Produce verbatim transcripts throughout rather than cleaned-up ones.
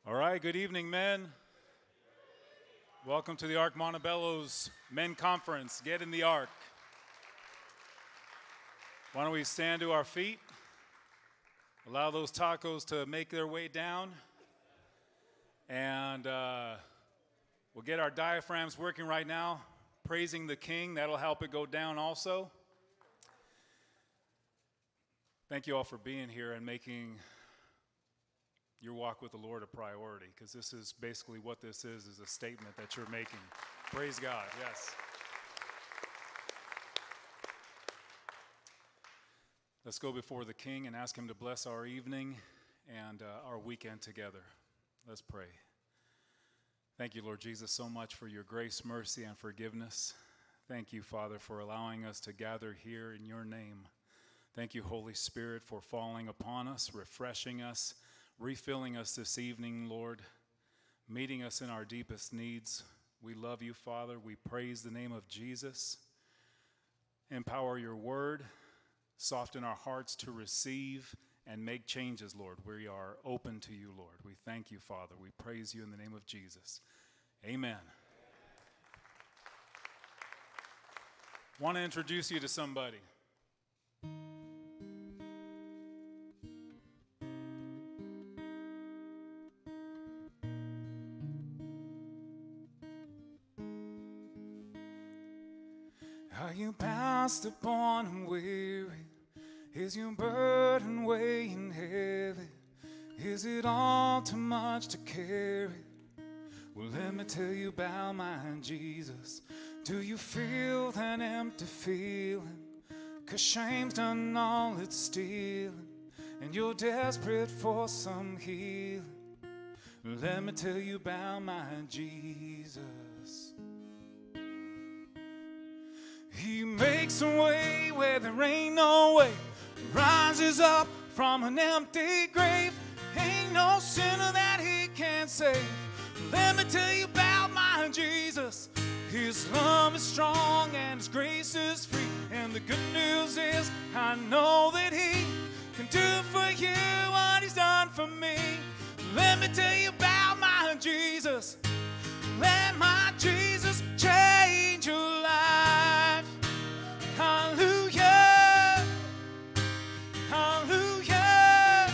All right, good evening, men. Welcome to the Ark Montebello's Men Conference. Get in the Ark. Why don't we stand to our feet? Allow those tacos to make their way down. And uh, we'll get our diaphragms working right now, praising the King. That'll help it go down also. Thank you all for being here and making your walk with the Lord a priority, because this is basically what this is, is a statement that you're making. Praise God, yes. Let's go before the King and ask him to bless our evening and uh, our weekend together. Let's pray. Thank you, Lord Jesus, so much for your grace, mercy, and forgiveness. Thank you, Father, for allowing us to gather here in your name. Thank you, Holy Spirit, for falling upon us, refreshing us, refilling us this evening, Lord, meeting us in our deepest needs. We love you, Father. We praise the name of Jesus. Empower your word. Soften our hearts to receive and make changes, Lord. We are open to you, Lord. We thank you, Father. We praise you in the name of Jesus. Amen. Want to introduce you to somebody. Are you bound upon and weary? Is your burden weighing heavy? Is it all too much to carry? Well, let me tell you about my Jesus. Do you feel that empty feeling? 'Cause shame's done all it's stealing, and you're desperate for some healing. Let me tell you about my Jesus. He makes a way where there ain't no way, rises up from an empty grave. Ain't no sinner that he can't save. Let me tell you about my Jesus. His love is strong and his grace is free. And the good news is I know that he can do for you what he's done for me. Let me tell you about my Jesus. Let my Jesus change your life. Hallelujah. Hallelujah.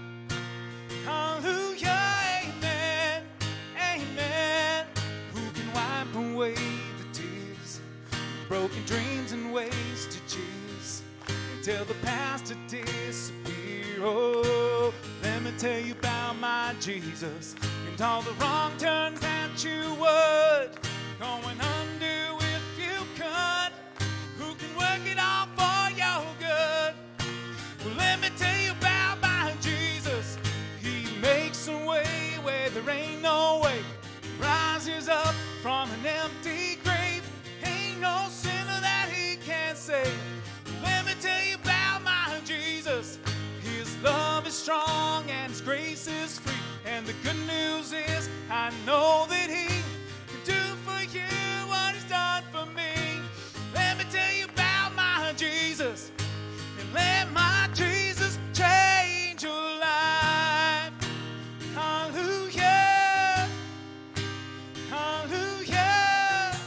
Hallelujah. Amen. Amen. Who can wipe away the tears, broken dreams and wasted years, and tell the past to disappear? Oh, let me tell you about my Jesus and all the wrong turns that you would going undo if you could. Who can work it all for your good? Well, let me tell you about my Jesus. He makes a way where there ain't no way, rises up from an empty grave. Ain't no sinner that he can't save. Let me tell you about my Jesus. His love is strong and his grace is free. And the good news is I know that he can do for you what he's done for me. Let me tell you about my Jesus. And let my Jesus change your life. Hallelujah. Hallelujah.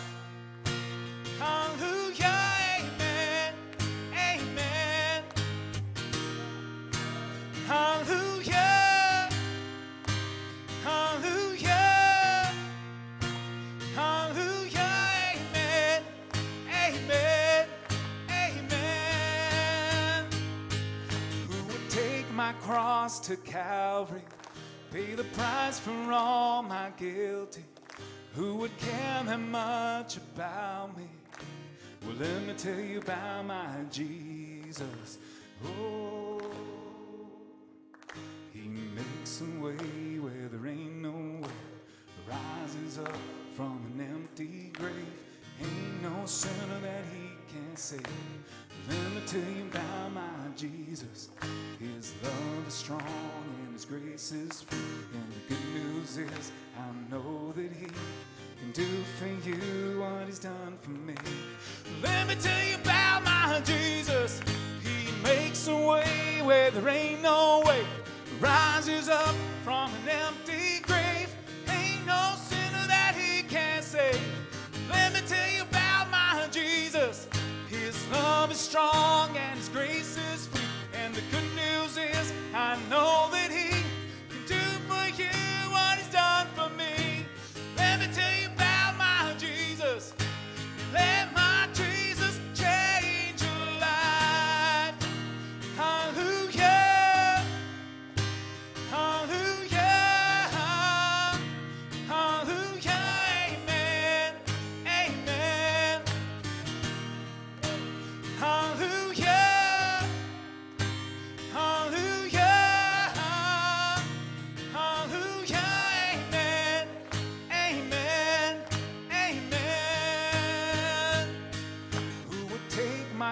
Hallelujah. Amen. Amen. Hallelujah. Hallelujah. Hallelujah. Amen. Amen. Amen. Who would take my cross to Calvary, pay the price for all my guilty? Who would care that much about me? Well, let me tell you about my Jesus. Oh, he makes a way where there ain't no way, rises up from an empty grave. Ain't no sinner that he can't save. Let me tell you about my Jesus. His love is strong and his grace is free. And the good news is I know that he can do for you what he's done for me. Let me tell you about my Jesus. He makes a way where there ain't no way, rises up from an empty grave.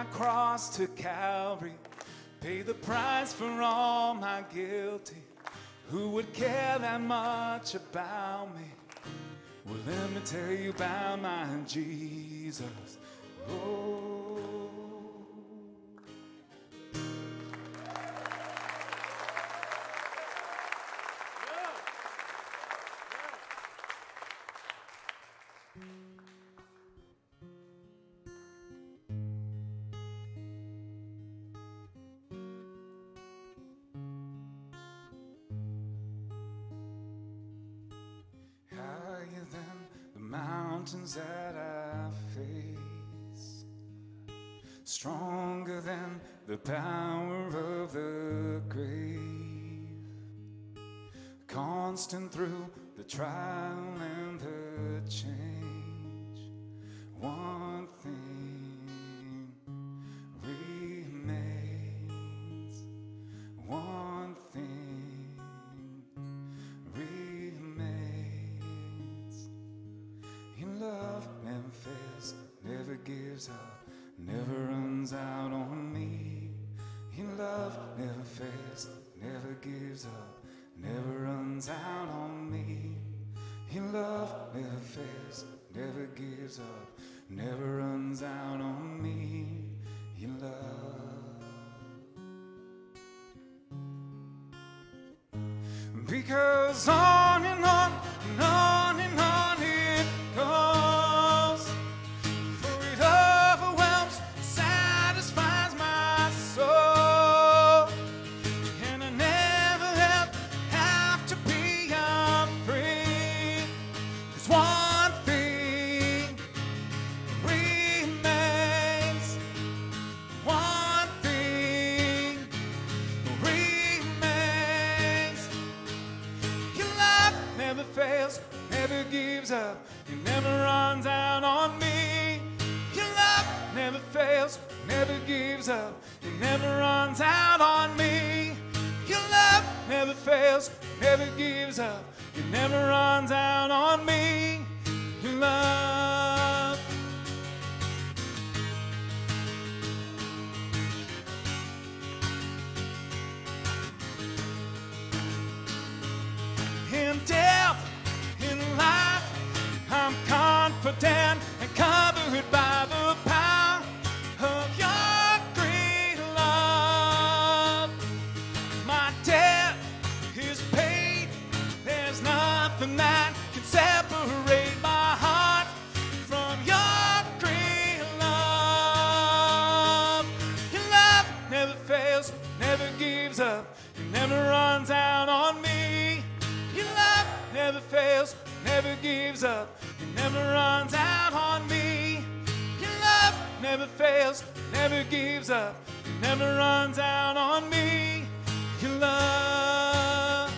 that cross to Calvary, pay the price for all my guilty. Who would care that much about me? Well, let me tell you about my Jesus. Oh. Mountains that I face, stronger than the power of the grave, constant through the trial and the change. One thing remains, one thing remains. Your love never fails, never gives up, never runs out on me. Your love never fails, never gives up, never runs out on me. Your love never fails, never gives up, never runs out on me. Your love. Because on and on and on and on it goes, for it overwhelms, satisfies my soul, and I never have, have to be afraid. There's one thing remains, one thing remains. Your love never fails, never gives up, it never runs out on me. Your love never fails, never gives up, it never runs out on me. Your love never fails, never gives up, it never runs out on me. Your love. In death, in life, I'm confident and covered by the power of your great love. My debt is paid, there's nothing that can separate my heart from your great love. Your love never fails, never gives up, it never runs out on me. Your love never fails, never gives up, it never runs out on me. Your love never fails, never gives up, it never runs out on me. Your love.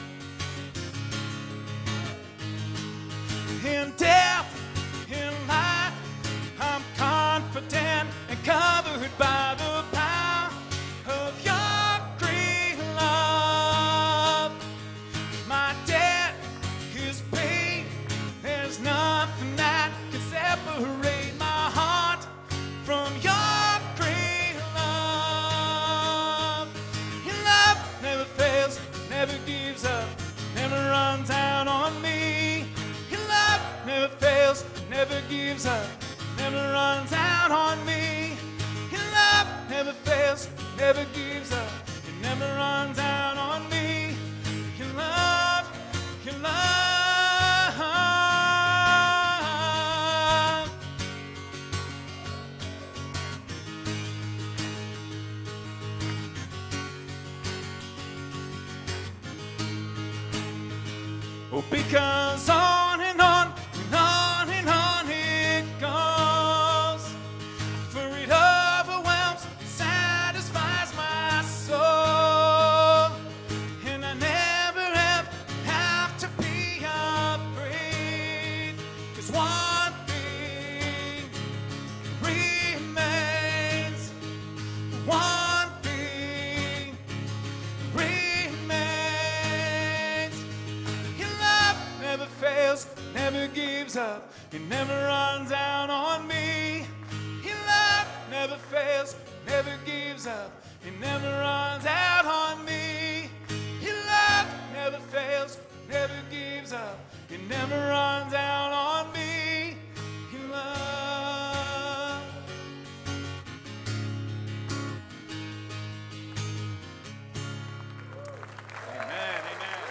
In death, in life, I'm confident and covered by the power of your great love. My debt is paid, there's nothing that can separate my heart from your great love. Your love never fails, never gives up, never runs out on me. Your love never fails, never gives up, never runs out on me. Your love never fails, never gives up, it never runs out on me. Your love, your love. Oh, because on and on and on and on it goes, for it overwhelms, satisfies my soul, and I never ever have to be afraid. 'Cause one thing remains, one thing remains. Your love never fails, never gives up, it never runs out on me. Your love never fails, never gives up. He never runs out on me. Your love never fails, never gives up. He never runs out on me. Your love. Amen, amen.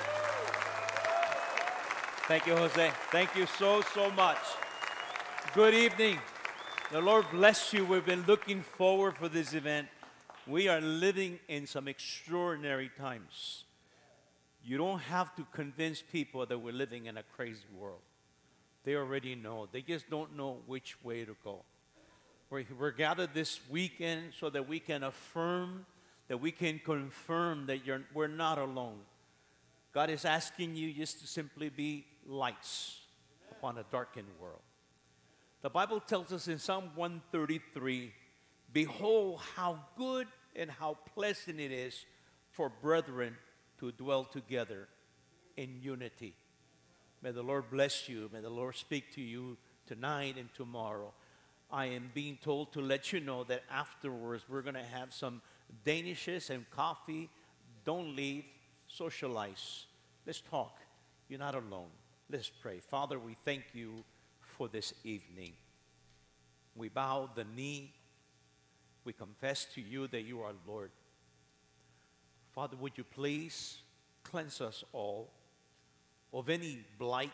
Thank you, Jose. Thank you so, so much. Good evening. The Lord bless you. We've been looking forward for this event. We are living in some extraordinary times. You don't have to convince people that we're living in a crazy world. They already know. They just don't know which way to go. We're, we're gathered this weekend so that we can affirm, that we can confirm that you're, we're not alone. God is asking you just to simply be lights upon a darkened world. The Bible tells us in Psalm one thirty-three, behold how good and how pleasant it is for brethren to dwell together in unity. May the Lord bless you. May the Lord speak to you tonight and tomorrow. I am being told to let you know that afterwards we're going to have some danishes and coffee. Don't leave. Socialize. Let's talk. You're not alone. Let's pray. Father, we thank you for this evening. We bow the knee. We confess to you that you are Lord. Father, would you please cleanse us all of any blight,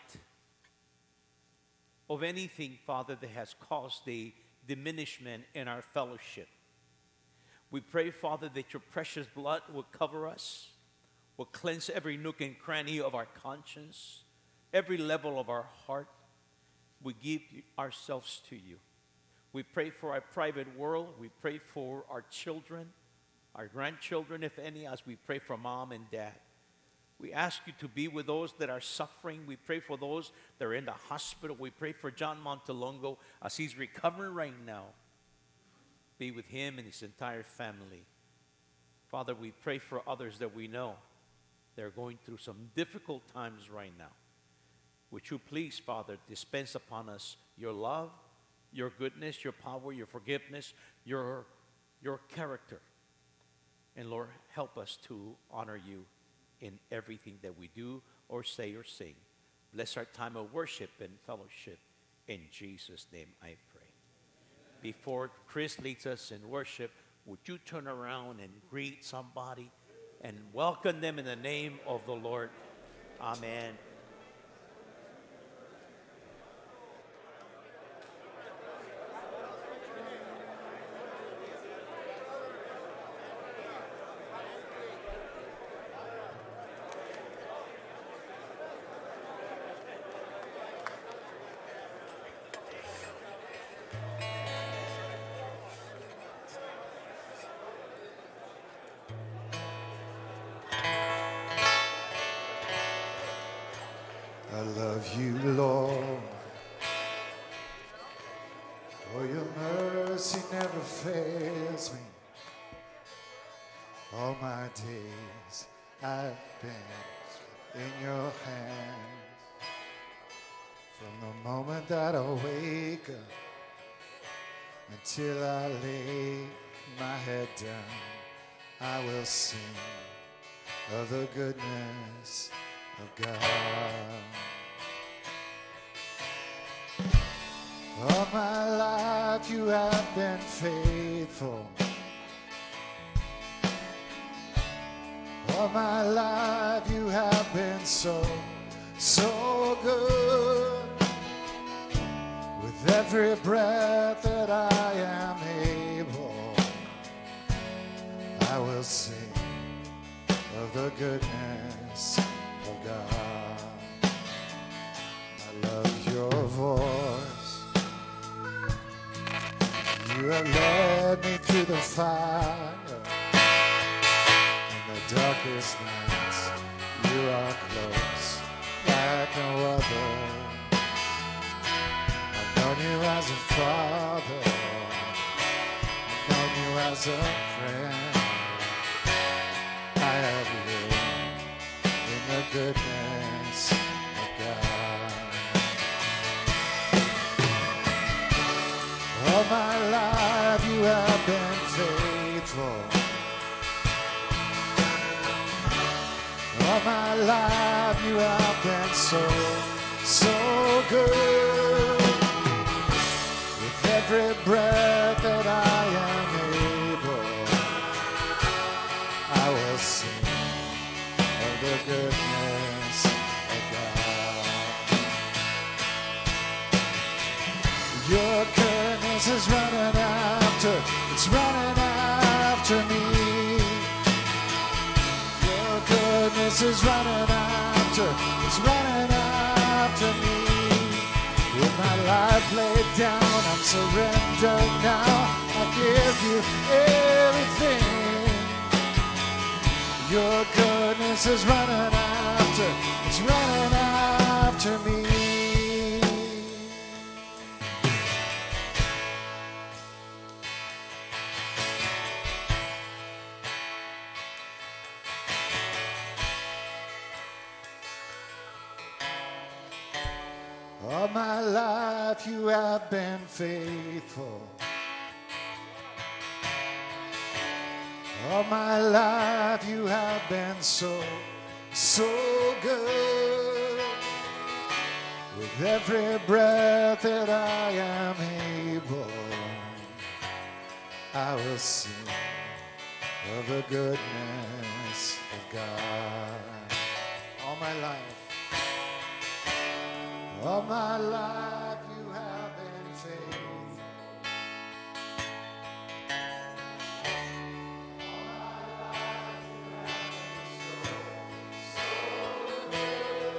of anything, Father, that has caused a diminishment in our fellowship. We pray, Father, that your precious blood will cover us, will cleanse every nook and cranny of our conscience, every level of our heart. We give ourselves to you. We pray for our private world. We pray for our children, our grandchildren, if any, as we pray for mom and dad. We ask you to be with those that are suffering. We pray for those that are in the hospital. We pray for John Montelongo as he's recovering right now. Be with him and his entire family. Father, we pray for others that we know. They're going through some difficult times right now. Would you please, Father, dispense upon us your love, your goodness, your power, your forgiveness, your, your character. And Lord, help us to honor you in everything that we do or say or sing. Bless our time of worship and fellowship. In Jesus' name I pray. Before Chris leads us in worship, would you turn around and greet somebody and welcome them in the name of the Lord? Amen. I love you, Lord, for your mercy never fails me. All my days I've been in your hands. From the moment that I wake up until I lay my head down, I will sing of the goodness of God. All my life you have been faithful. All my life you have been so, so good. With every breath that I am able, I will sing of the goodness of God. I love your voice. You have led me through the fire. In the darkest nights, you are close like no other. I've known you as a father. I've known you as a friend. I have lived in the goodness of God. All my life you have my life you have been so, so good. With every breath that I am able, I will sing of the goodness of God. Your goodness is running after, it's running after me. Your goodness is running after, it's running after me. With my life laid down, I'm surrendered now. I give you everything. Your goodness is running after, it's running after me. All my life you have been faithful. All my life you have been so, so good. With every breath that I am able, I will sing of the goodness of God. All my life. All my life you have been faithful. All my life you have been so, so good.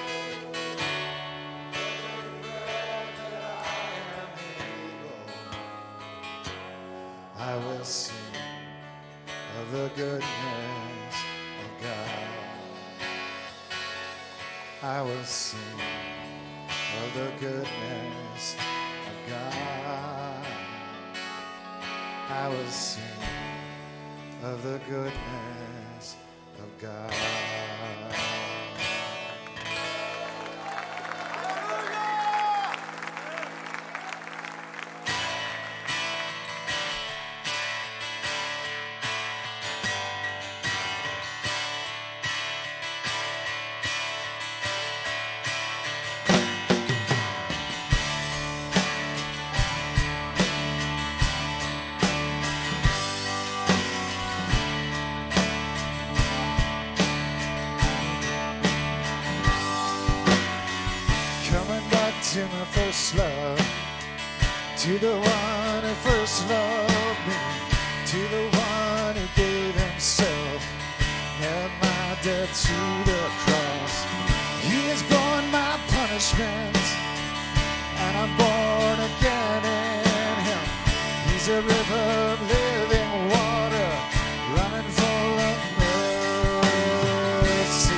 Every breath that I am able, I will sing of the goodness of God. I will sing of the goodness of God. I will sing of the goodness of God. To my first love, to the one who first loved me, to the one who gave himself, nailed my debt to the cross. He has borne my punishment, and I'm born again in him. He's a river of living water, running full of mercy.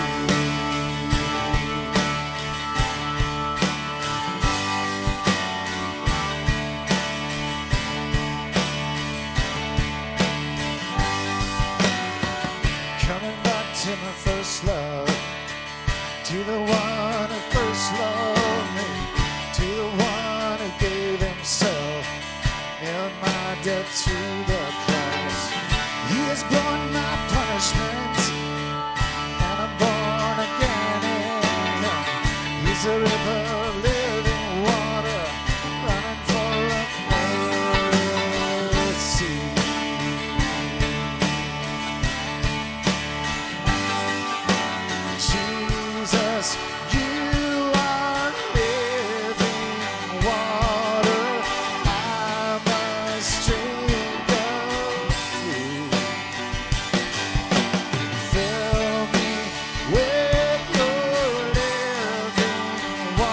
To my first love, to the one who first loved me, to the one who gave himself, nailed my debt to the cross. He has borne my punishment, and I'm born again in him. He's a river of living water, running full of mercy. Jesus, you are living water. I must drink of you. Fill me with your living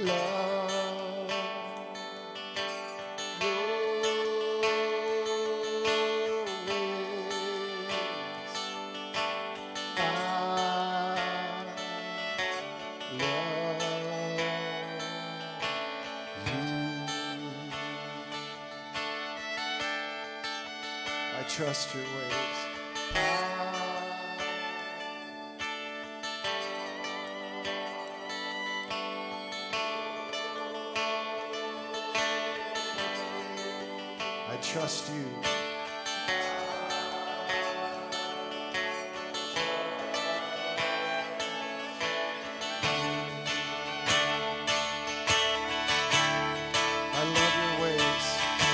love your ways. I love you. I trust your ways. I trust you. I love your ways.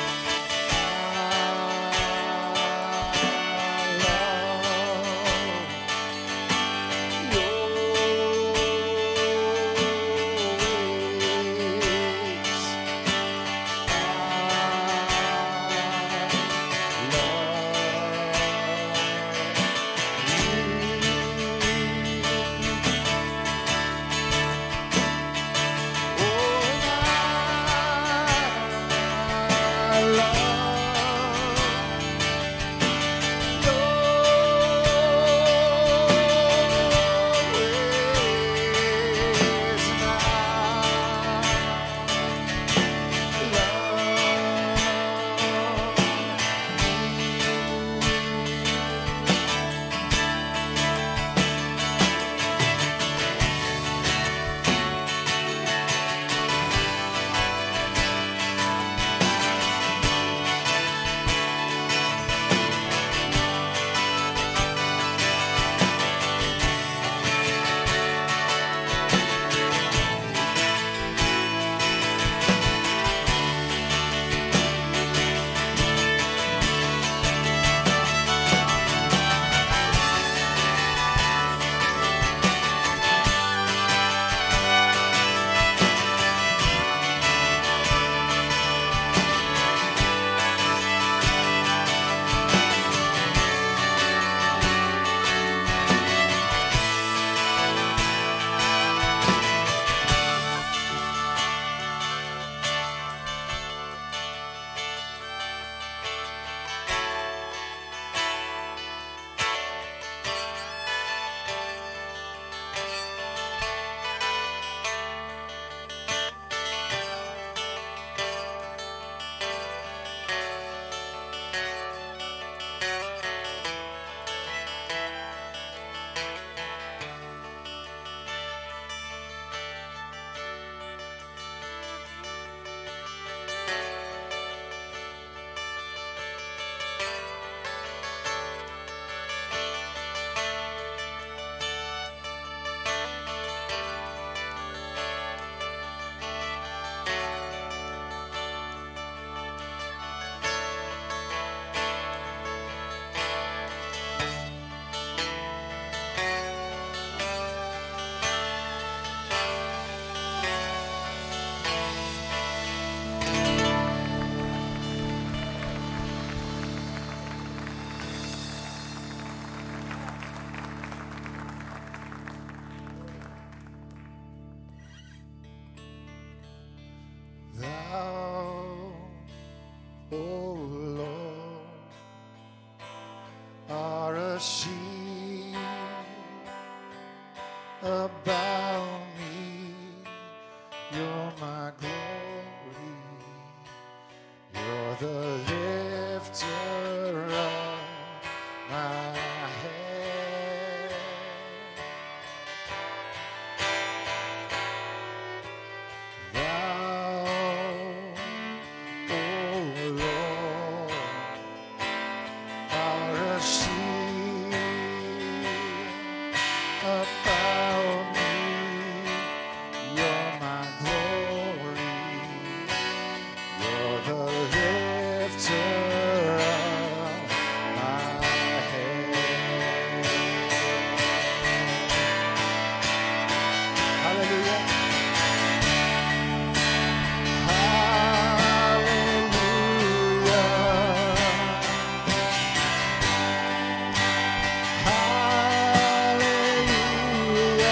About me, you're my glory, you're the lifter of my head. Thou, oh Lord, art a shield about me, you're my glory, you're the lifter of my head. Hallelujah. Hallelujah.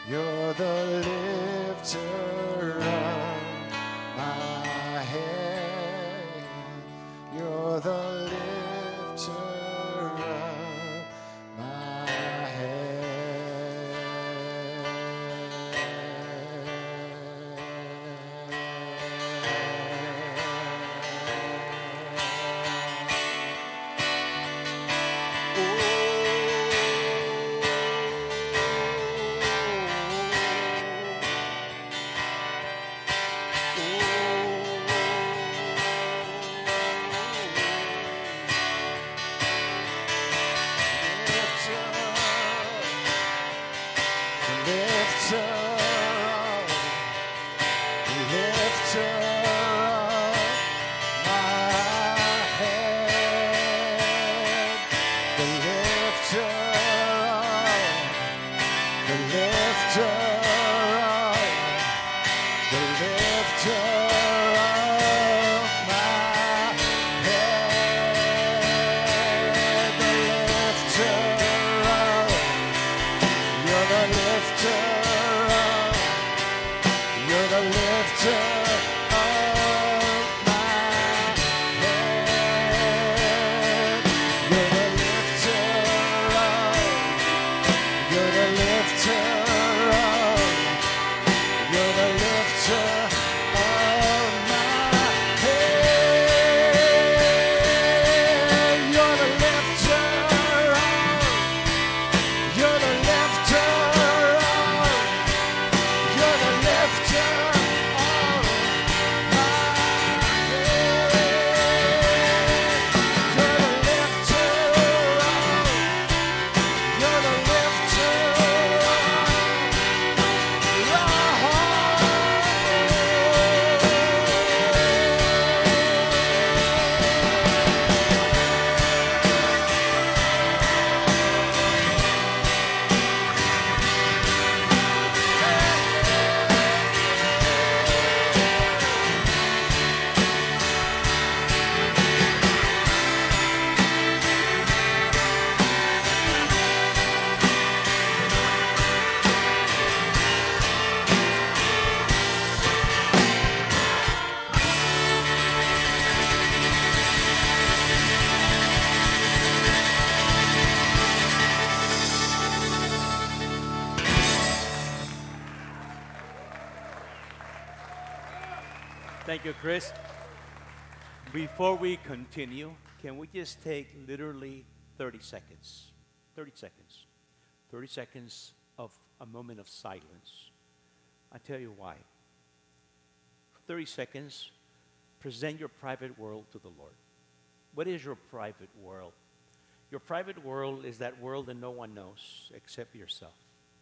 You're the lifter of my head. You're the lifter of my head. Thank you, Chris. Before we continue, can we just take literally thirty seconds? thirty seconds. thirty seconds of a moment of silence. I tell you why. For thirty seconds, present your private world to the Lord. What is your private world? Your private world is that world that no one knows except yourself.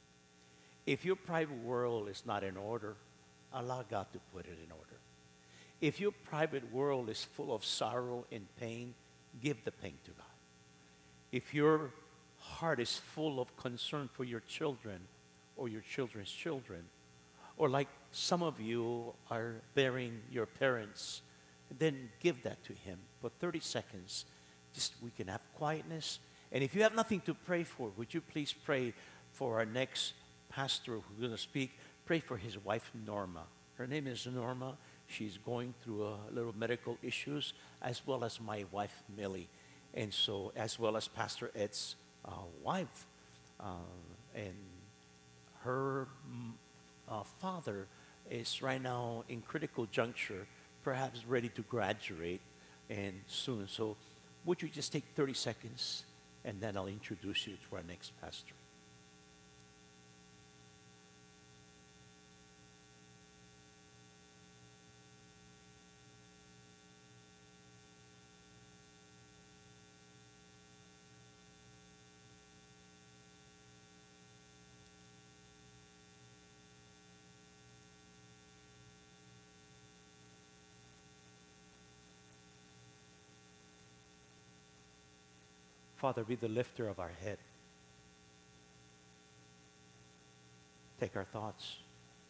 If your private world is not in order, allow God to put it in order. If your private world is full of sorrow and pain, give the pain to God. If your heart is full of concern for your children or your children's children, or like some of you are burying your parents, then give that to Him. For thirty seconds, just we can have quietness. And if you have nothing to pray for, would you please pray for our next pastor who's going to speak? Pray for his wife, Norma. Her name is Norma. She's going through a little medical issues, as well as my wife, Millie. And so, as well as Pastor Ed's uh, wife. Uh, and her uh, father is right now in critical juncture, perhaps ready to graduate and soon. So would you just take thirty seconds, and then I'll introduce you to our next pastor. Father, be the lifter of our head. Take our thoughts.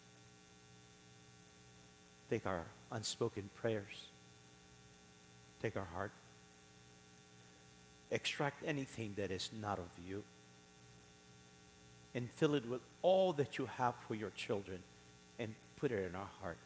Take our unspoken prayers. Take our heart. Extract anything that is not of you. and fill it with all that you have for your children and put it in our heart.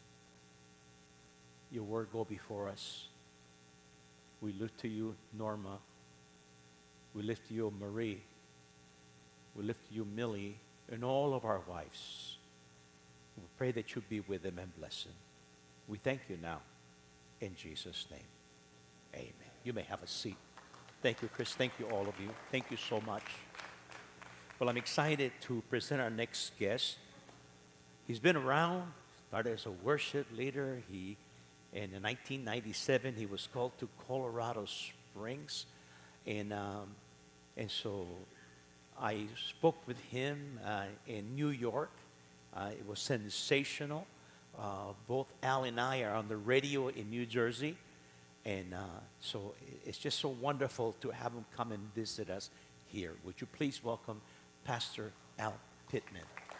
Your word go before us. We look to you, Norma. We lift to you, Marie. We lift to you, Millie, and all of our wives. We pray that you be with them and bless them. We thank you now. In Jesus' name, amen. You may have a seat. Thank you, Chris. Thank you, all of you. Thank you so much. Well, I'm excited to present our next guest. He's been around, started as a worship leader. He, in nineteen ninety-seven, he was called to Colorado Springs. And, um, and so I spoke with him uh, in New York. Uh, it was sensational. Uh, both Al and I are on the radio in New Jersey. And uh, so it's just so wonderful to have him come and visit us here. Would you please welcome Pastor Al Pittman.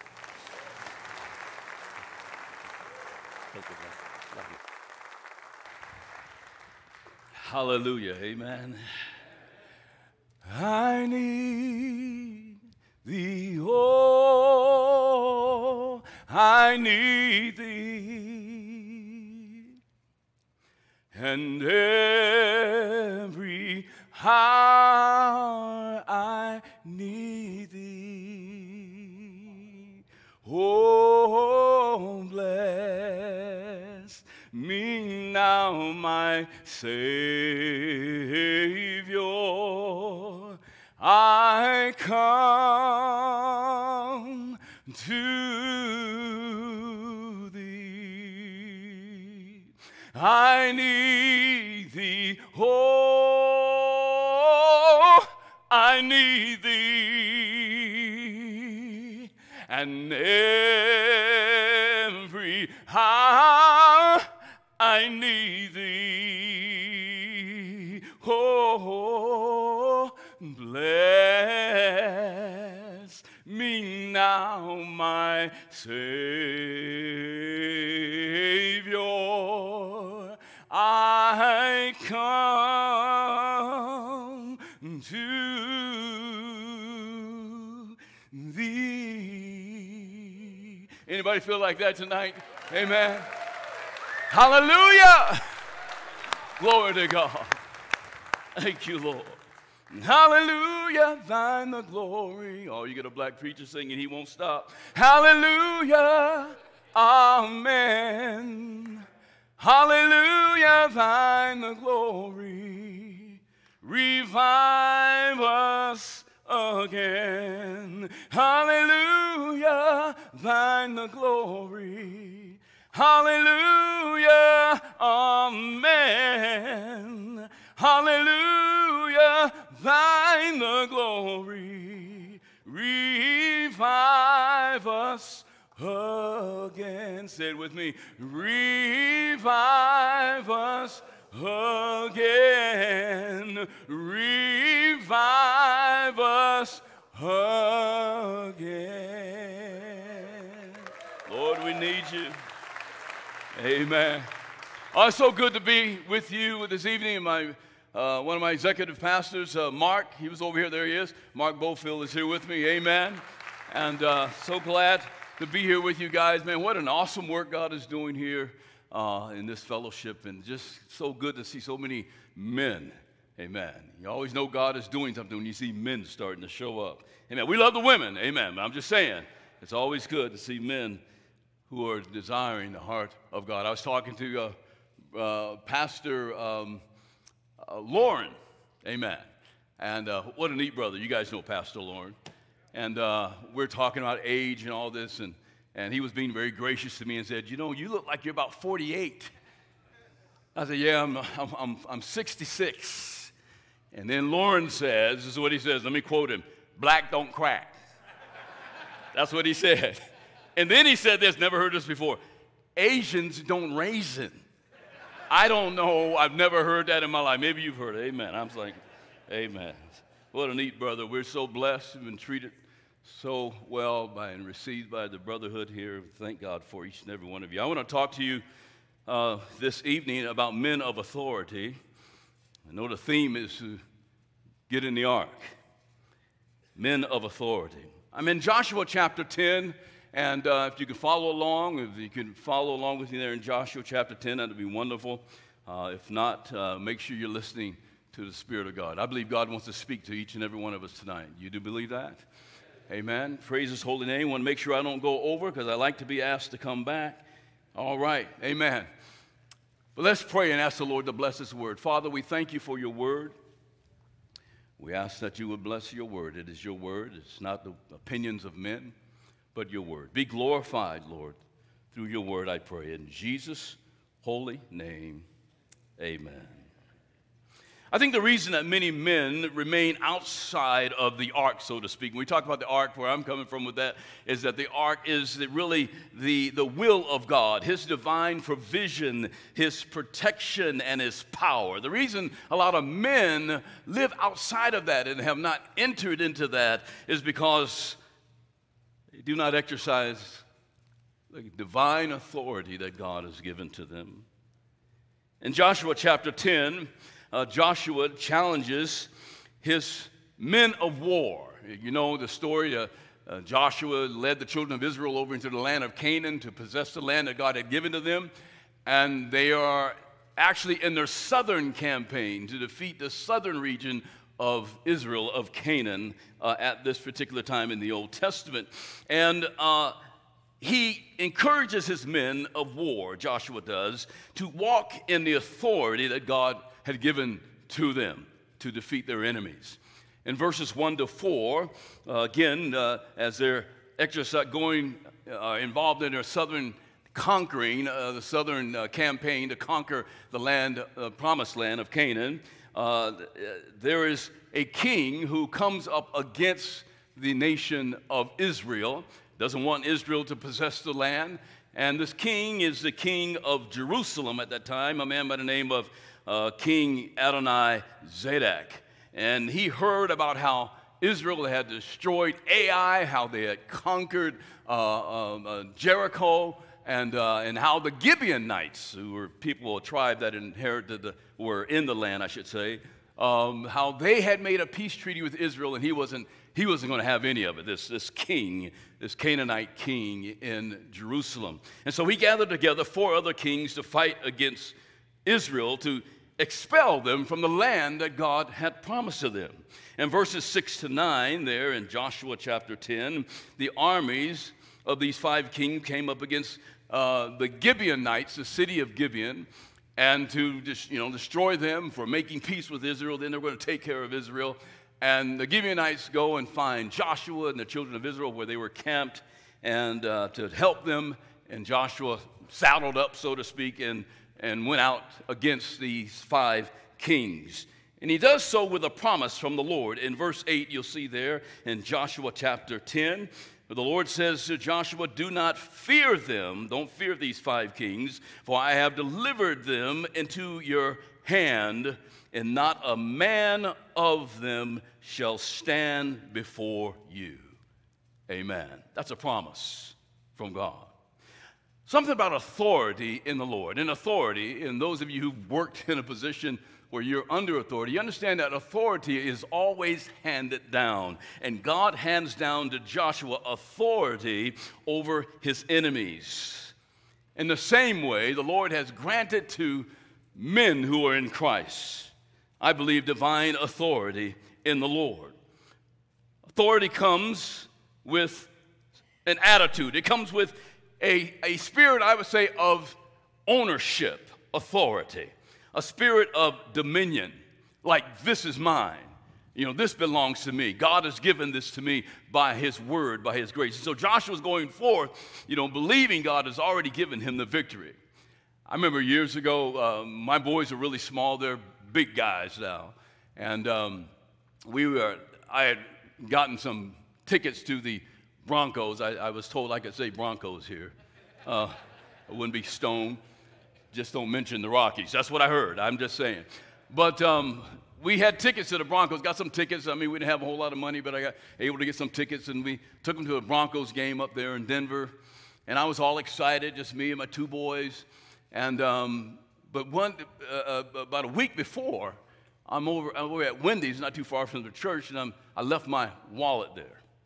Thank you, man. Love you. Hallelujah. Amen. I need thee, oh, I need thee, and every hour I need thee. Oh, bless me now, my Savior. I come to thee. I need thee. Oh, I need thee. And every hour I need thee. Oh, bless me now, my Savior. I come to thee. Anybody feel like that tonight? Amen. Hallelujah. Glory to God. Thank you, Lord. Hallelujah, thine the glory. Oh, you get a black preacher singing, he won't stop. Hallelujah, amen. Hallelujah, thine the glory. Revive us again. Hallelujah, thine the glory. Hallelujah, amen. Hallelujah, thine the glory. Revive us again. Say it with me. Revive us again. Revive us again. Lord, we need you. Amen. Oh, it's so good to be with you this evening. My, uh, one of my executive pastors, uh, Mark, he was over here. There he is. Mark Bofield is here with me. Amen. And uh, so glad to be here with you guys. Man, what an awesome work God is doing here uh, in this fellowship. And just so good to see so many men. Amen. You always know God is doing something when you see men starting to show up. Amen. We love the women. Amen. But I'm just saying, it's always good to see men who are desiring the heart of God. I was talking to uh, uh, Pastor um, uh, Lauren, amen, and uh, what a neat brother. You guys know Pastor Lauren, and uh, we're talking about age and all this, and, and he was being very gracious to me and said, you know, you look like you're about forty-eight. I said, yeah, I'm, I'm, I'm, I'm sixty-six. And then Lauren says, this is what he says, let me quote him, black don't crack. That's what he said. And then he said this, never heard this before, Asians don't raisin. I don't know, I've never heard that in my life. Maybe you've heard it, amen. I'm like, amen. What a neat brother. We're so blessed. We've been treated so well by and received by the brotherhood here. Thank God for each and every one of you. I want to talk to you uh, this evening about men of authority. I know the theme is to get in the ark. Men of authority. I'm in Joshua chapter ten, and uh, if you can follow along, if you can follow along with me there in Joshua chapter ten, that would be wonderful. Uh, if not, uh, make sure you're listening to the Spirit of God. I believe God wants to speak to each and every one of us tonight. You do believe that? Amen. Praise His holy name. I want to make sure I don't go over because I like to be asked to come back. All right. Amen. But let's pray and ask the Lord to bless His word. Father, we thank you for your word. We ask that you would bless your word. It is your word. It's not the opinions of men, but your word. Be glorified, Lord, through your word, I pray. In Jesus' holy name, amen. I think the reason that many men remain outside of the ark, so to speak, when we talk about the ark, where I'm coming from with that, is that the ark is really the, the will of God, His divine provision, His protection, and His power. The reason a lot of men live outside of that and have not entered into that is because they do not exercise the divine authority that God has given to them. In Joshua chapter ten, Uh, Joshua challenges his men of war. You know the story. Uh, uh, Joshua led the children of Israel over into the land of Canaan to possess the land that God had given to them. And they are actually in their southern campaign to defeat the southern region of Israel, of Canaan, uh, at this particular time in the Old Testament. And uh, he encourages his men of war, Joshua does, to walk in the authority that God had given to them to defeat their enemies. In verses one to four, uh, again, uh, as they're exercise going uh, involved in their southern conquering, uh, the southern uh, campaign to conquer the land, uh, promised land of Canaan, uh, there is a king who comes up against the nation of Israel, doesn't want Israel to possess the land, and this king is the king of Jerusalem at that time, a man by the name of Uh, King Adoni-Zedek. And he heard about how Israel had destroyed Ai, how they had conquered uh, uh, uh, Jericho, and, uh, and how the Gibeonites, who were people, a tribe that inherited, the, were in the land, I should say, um, how they had made a peace treaty with Israel, and he wasn't, he wasn't going to have any of it, this, this king, this Canaanite king in Jerusalem. And so he gathered together four other kings to fight against Israel, to expel them from the land that God had promised to them. In verses six to nine there in Joshua chapter ten, the armies of these five kings came up against uh, the Gibeonites, the city of Gibeon, and to just, you know, destroy them for making peace with Israel. Then they're going to take care of Israel. And the Gibeonites go and find Joshua and the children of Israel where they were camped, and uh, to help them. And Joshua saddled up, so to speak, and and went out against these five kings. And he does so with a promise from the Lord. In verse eight, you'll see there in Joshua chapter ten, the Lord says to Joshua, "Do not fear them," don't fear these five kings, "for I have delivered them into your hand, and not a man of them shall stand before you." Amen. That's a promise from God. Something about authority in the Lord. And authority, and those of you who've worked in a position where you're under authority, you understand that authority is always handed down. And God hands down to Joshua authority over his enemies. In the same way, the Lord has granted to men who are in Christ, I believe, divine authority in the Lord. Authority comes with an attitude. It comes with A, a spirit, I would say, of ownership, authority, a spirit of dominion, like this is mine. You know, this belongs to me. God has given this to me by His word, by His grace. And so Joshua's going forth, you know, believing God has already given him the victory. I remember years ago, uh, my boys are really small. They're big guys now. And um, we were, I had gotten some tickets to the Broncos. I, I was told I could say Broncos here. Uh, it wouldn't be Stone. Just don't mention the Rockies. That's what I heard. I'm just saying. But um, we had tickets to the Broncos. Got some tickets. I mean, we didn't have a whole lot of money, but I got able to get some tickets, and we took them to a Broncos game up there in Denver. And I was all excited, just me and my two boys. And um, but one uh, about a week before, I'm over, I'm over at Wendy's, not too far from the church, and I'm, I left my wallet there.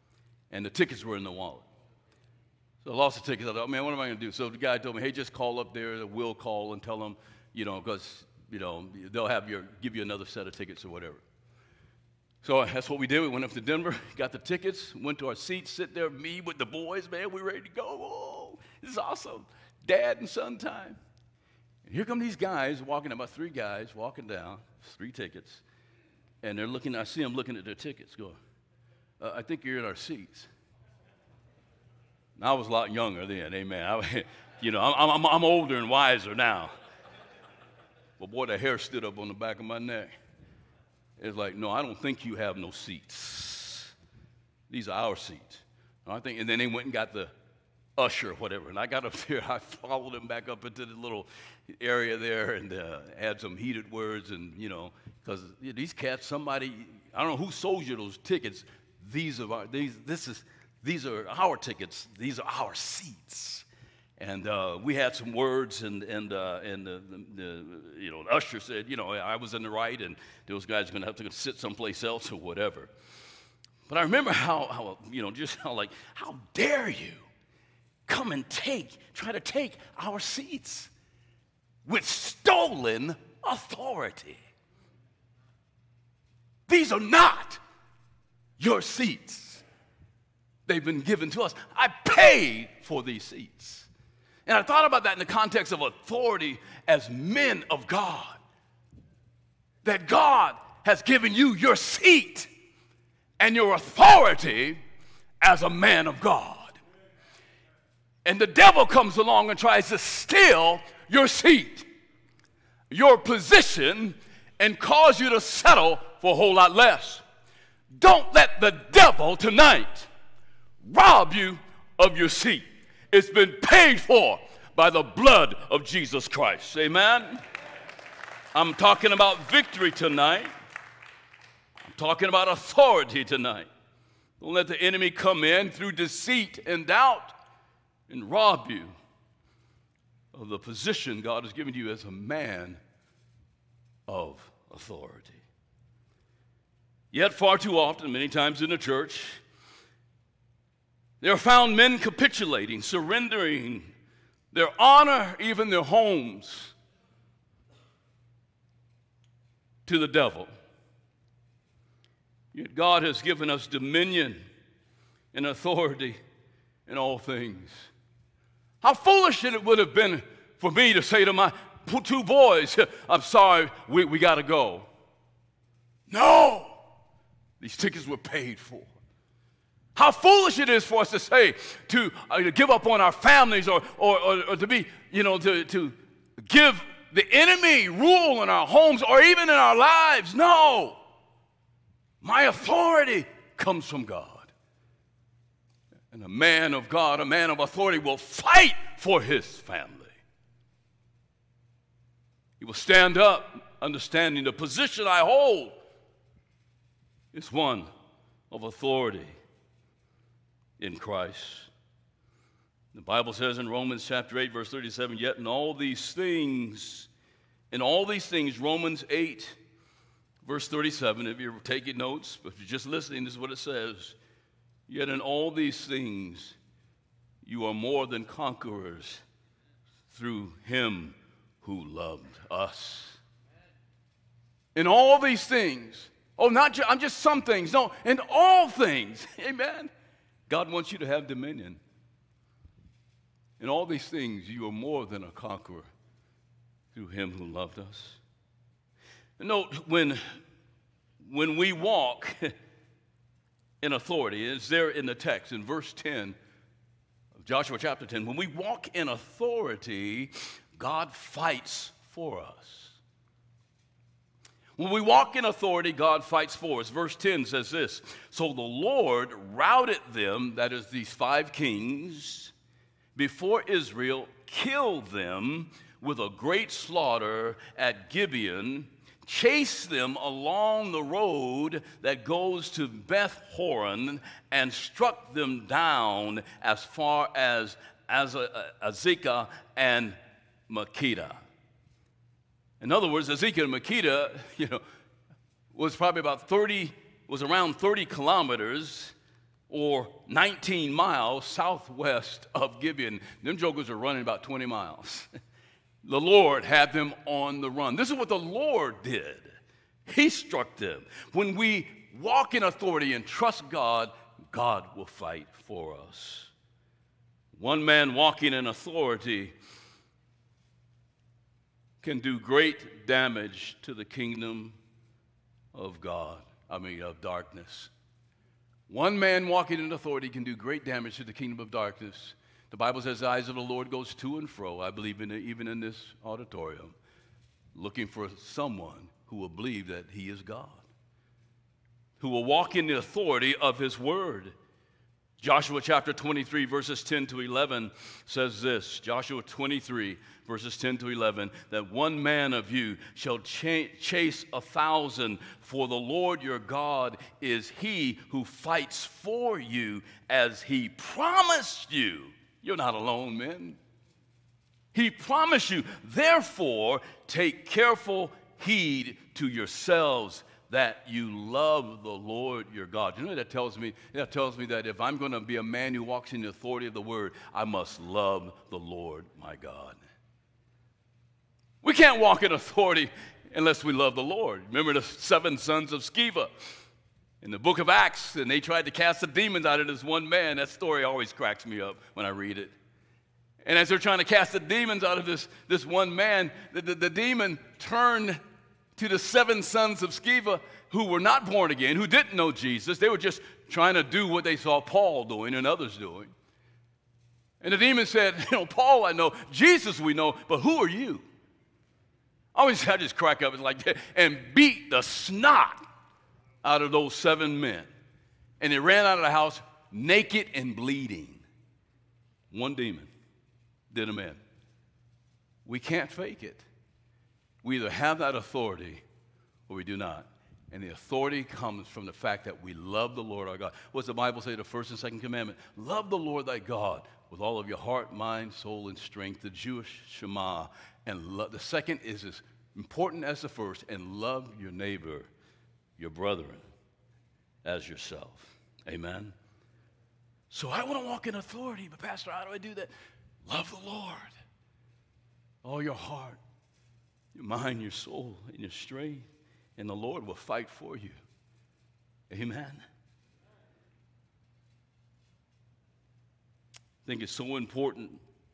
and the tickets were in the wallet. So I lost the tickets. I thought, man, what am I going to do? So the guy told me, hey, just call up there. We'll call and tell them, you know, because, you know, they'll have your, give you another set of tickets or whatever. So that's what we did. We went up to Denver, got the tickets, went to our seats, sit there, me with the boys, man, we ready to go. Oh, this is awesome. Dad and son time. And here come these guys walking, about three guys walking down, three tickets, and they're looking, I see them looking at their tickets, going, uh, I think you're in our seats. And I was a lot younger then, amen. I, you know, I'm, I'm, I'm older and wiser now. But boy, the hair stood up on the back of my neck. It's like, no, I don't think you have no seats. These are our seats. And I think, and then they went and got the usher or whatever. And I got up there, I followed them back up into the little area there and uh, had some heated words. And, you know, because these cats, somebody, I don't know who sold you those tickets. These are our, these, this is, these are our tickets. These are our seats. And uh, we had some words, and and uh, and the, the, the you know the usher said, you know, I was in the right, and those guys are going to have to sit someplace else or whatever. But I remember how how you know just how like how dare you come and take try to take our seats with stolen authority. These are not your seats. They've been given to us. I paid for these seats. And I thought about that in the context of authority as men of God. That God has given you your seat and your authority as a man of God. And the devil comes along and tries to steal your seat, your position, and cause you to settle for a whole lot less. Don't let the devil tonight rob you of your seat. It's been paid for by the blood of Jesus Christ. Amen? I'm talking about victory tonight. I'm talking about authority tonight. Don't let the enemy come in through deceit and doubt and rob you of the position God has given you as a man of authority. Yet far too often, many times in the church, there are found men capitulating, surrendering their honor, even their homes, to the devil. Yet God has given us dominion and authority in all things. How foolish it would have been for me to say to my two boys, I'm sorry, we, we got to go. No, these tickets were paid for. How foolish it is for us to say, to, uh, to give up on our families or, or, or, or to be, you know, to, to give the enemy rule in our homes or even in our lives. No. My authority comes from God. And a man of God, a man of authority will fight for his family. He will stand up understanding the position I hold is one of authority in Christ. The Bible says in Romans chapter eight, verse thirty-seven, yet in all these things, in all these things, Romans eight, verse thirty-seven, if you're taking notes, but if you're just listening, this is what it says. Yet in all these things, you are more than conquerors through him who loved us. In all these things, oh, not just, I'm just some things, no, in all things, amen. God wants you to have dominion. In all these things, you are more than a conqueror through him who loved us. Note, when, when we walk in authority, it's there in the text, in verse ten of Joshua chapter ten, when we walk in authority, God fights for us. When we walk in authority, God fights for us. Verse ten says this, so the Lord routed them, that is these five kings, before Israel, killed them with a great slaughter at Gibeon, chased them along the road that goes to Beth Horon, and struck them down as far as Azekah and Makkedah. In other words, Azekah and Makkedah, you know, was probably about thirty, was around thirty kilometers or nineteen miles southwest of Gibeon. Them jokers are running about twenty miles. The Lord had them on the run. This is what the Lord did. He struck them. When we walk in authority and trust God, God will fight for us. One man walking in authority can do great damage to the kingdom of God, I mean of darkness. One man walking in authority can do great damage to the kingdom of darkness. The Bible says the eyes of the Lord goes to and fro, I believe in it, even in this auditorium, looking for someone who will believe that he is God, who will walk in the authority of his word. Joshua chapter twenty-three, verses ten to eleven says this, Joshua twenty-three, verses ten to eleven, that one man of you shall ch- chase a thousand, for the Lord your God is he who fights for you as he promised you. You're not alone, men. He promised you. Therefore, take careful heed to yourselves that you love the Lord your God. You know what that tells me? That tells me that if I'm going to be a man who walks in the authority of the word, I must love the Lord my God. We can't walk in authority unless we love the Lord. Remember the seven sons of Sceva in the book of Acts, and they tried to cast the demons out of this one man. That story always cracks me up when I read it. And as they're trying to cast the demons out of this, this one man, the, the, the demon turned to the seven sons of Sceva who were not born again, who didn't know Jesus. They were just trying to do what they saw Paul doing and others doing. And the demon said, you know, Paul I know, Jesus we know, but who are you? I always I just crack up. It's like that. And beat the snot out of those seven men. And they ran out of the house naked and bleeding. One demon did them in. We can't fake it. We either have that authority or we do not. And the authority comes from the fact that we love the Lord our God. What's the Bible say, the first and second commandment? Love the Lord thy God with all of your heart, mind, soul, and strength, the Jewish Shema. And lo- the second is as important as the first, and love your neighbor, your brethren, as yourself. Amen? So I want to walk in authority, but Pastor, how do I do that? Love the Lord. All your heart, your mind, your soul, and your strength, and the Lord will fight for you. Amen. I think it's so important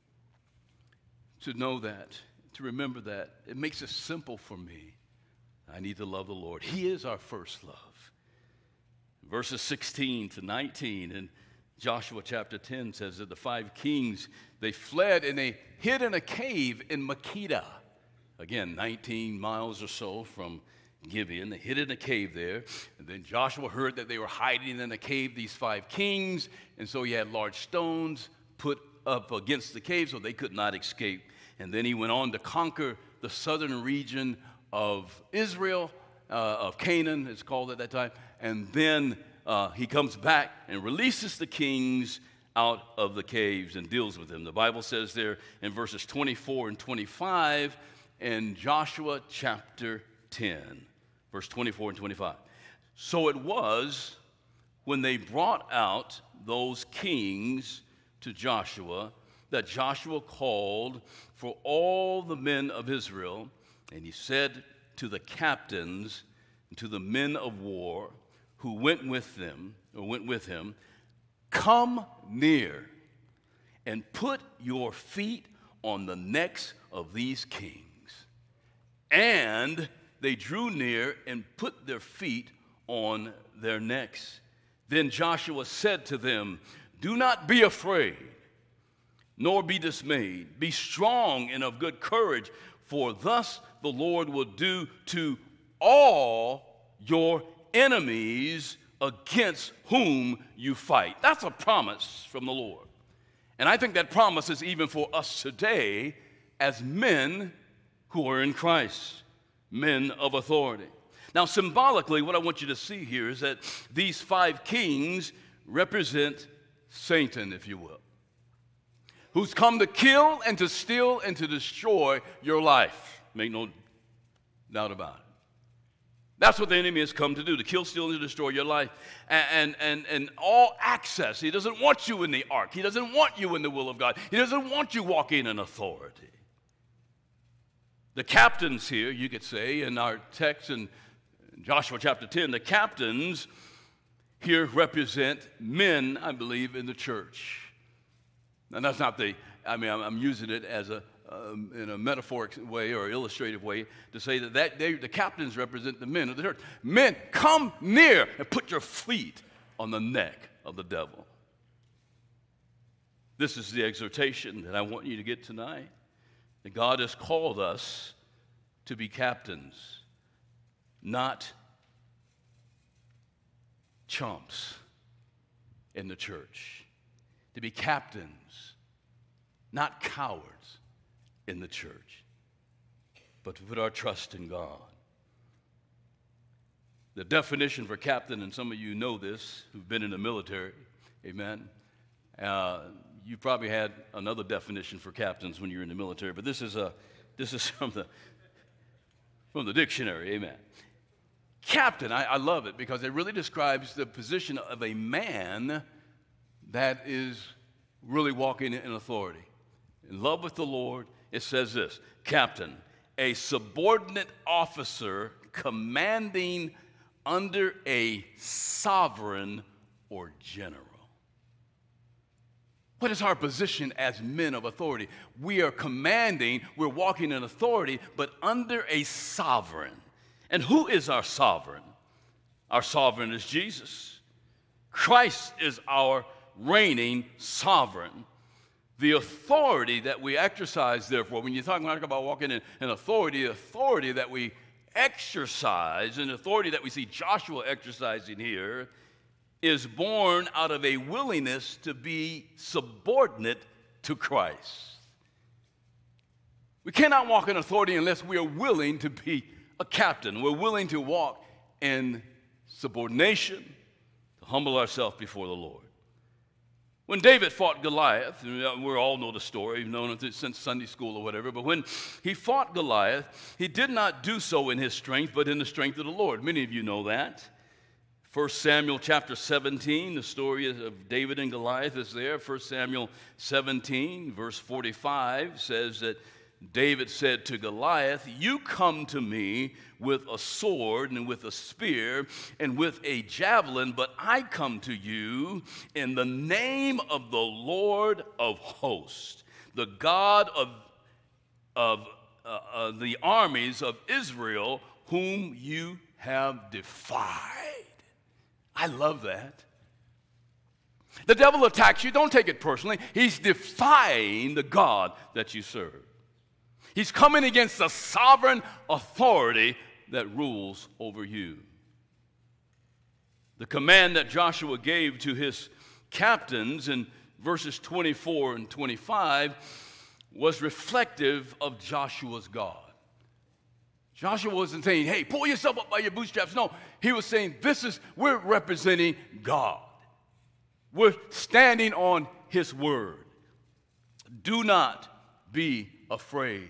to know that, to remember that. It makes it simple for me. I need to love the Lord. He is our first love. Verses sixteen to nineteen in Joshua chapter ten says that the five kings, they fled and they hid in a cave in Makkedah. Again, nineteen miles or so from Gibeon. They hid in a cave there. And then Joshua heard that they were hiding in a cave, these five kings. And so he had large stones put up against the cave so they could not escape. And then he went on to conquer the southern region of Israel, uh, of Canaan, it's called at that time. And then uh, he comes back and releases the kings out of the caves and deals with them. The Bible says there in verses twenty-four and twenty-five, in Joshua chapter ten, verse twenty-four and twenty-five. So it was when they brought out those kings to Joshua that Joshua called for all the men of Israel, and he said to the captains and to the men of war who went with them, or went with him, come near and put your feet on the necks of these kings. And they drew near and put their feet on their necks. Then Joshua said to them, do not be afraid, nor be dismayed. Be strong and of good courage, for thus the Lord will do to all your enemies against whom you fight. That's a promise from the Lord. And I think that promise is even for us today as men who are in Christ, men of authority. Now, symbolically, what I want you to see here is that these five kings represent Satan, if you will, who's come to kill and to steal and to destroy your life. Make no doubt about it. That's what the enemy has come to do, to kill, steal, and to destroy your life. And, and, and, and all access. He doesn't want you in the ark. He doesn't want you in the will of God. He doesn't want you walking in authority. The captains here, you could say, in our text in Joshua chapter ten, the captains here represent men, I believe, in the church. And that's not the, I mean, I'm, I'm using it as a, um, in a metaphoric way or illustrative way to say that, that they, the captains represent the men of the church. Men, come near and put your feet on the neck of the devil. This is the exhortation that I want you to get tonight. That God has called us to be captains, not chumps in the church. To be captains, not cowards in the church, but to put our trust in God. The definition for captain, and some of you know this who've been in the military, amen. Uh, you probably had another definition for captains when you were in the military, but this is a this is from the from the dictionary, amen. Captain, I, I love it because it really describes the position of a man that is really walking in authority. In love with the Lord, it says this: captain, a subordinate officer commanding under a sovereign or general. What is our position as men of authority? We are commanding, we're walking in authority, but under a sovereign. And who is our sovereign? Our sovereign is Jesus. Christ is our reigning sovereign. The authority that we exercise, therefore, when you're talking about walking in, in authority, the authority that we exercise, and the authority that we see Joshua exercising here, is born out of a willingness to be subordinate to Christ. We cannot walk in authority unless we are willing to be a captain. We're willing to walk in subordination, to humble ourselves before the Lord. When David fought Goliath, and we all know the story, we've known it since Sunday school or whatever, but when he fought Goliath, he did not do so in his strength, but in the strength of the Lord. Many of you know that. First Samuel chapter seventeen, the story of David and Goliath is there. First Samuel seventeen, verse forty-five says that David said to Goliath, "You come to me with a sword and with a spear and with a javelin, but I come to you in the name of the Lord of hosts, the God of, of uh, uh, the armies of Israel, whom you have defied." I love that. The devil attacks you. Don't take it personally. He's defying the God that you serve. He's coming against the sovereign authority that rules over you. The command that Joshua gave to his captains in verses twenty-four and twenty-five was reflective of Joshua's God. Joshua wasn't saying, hey, pull yourself up by your bootstraps. No, he was saying, this is, we're representing God. We're standing on his word. Do not be afraid.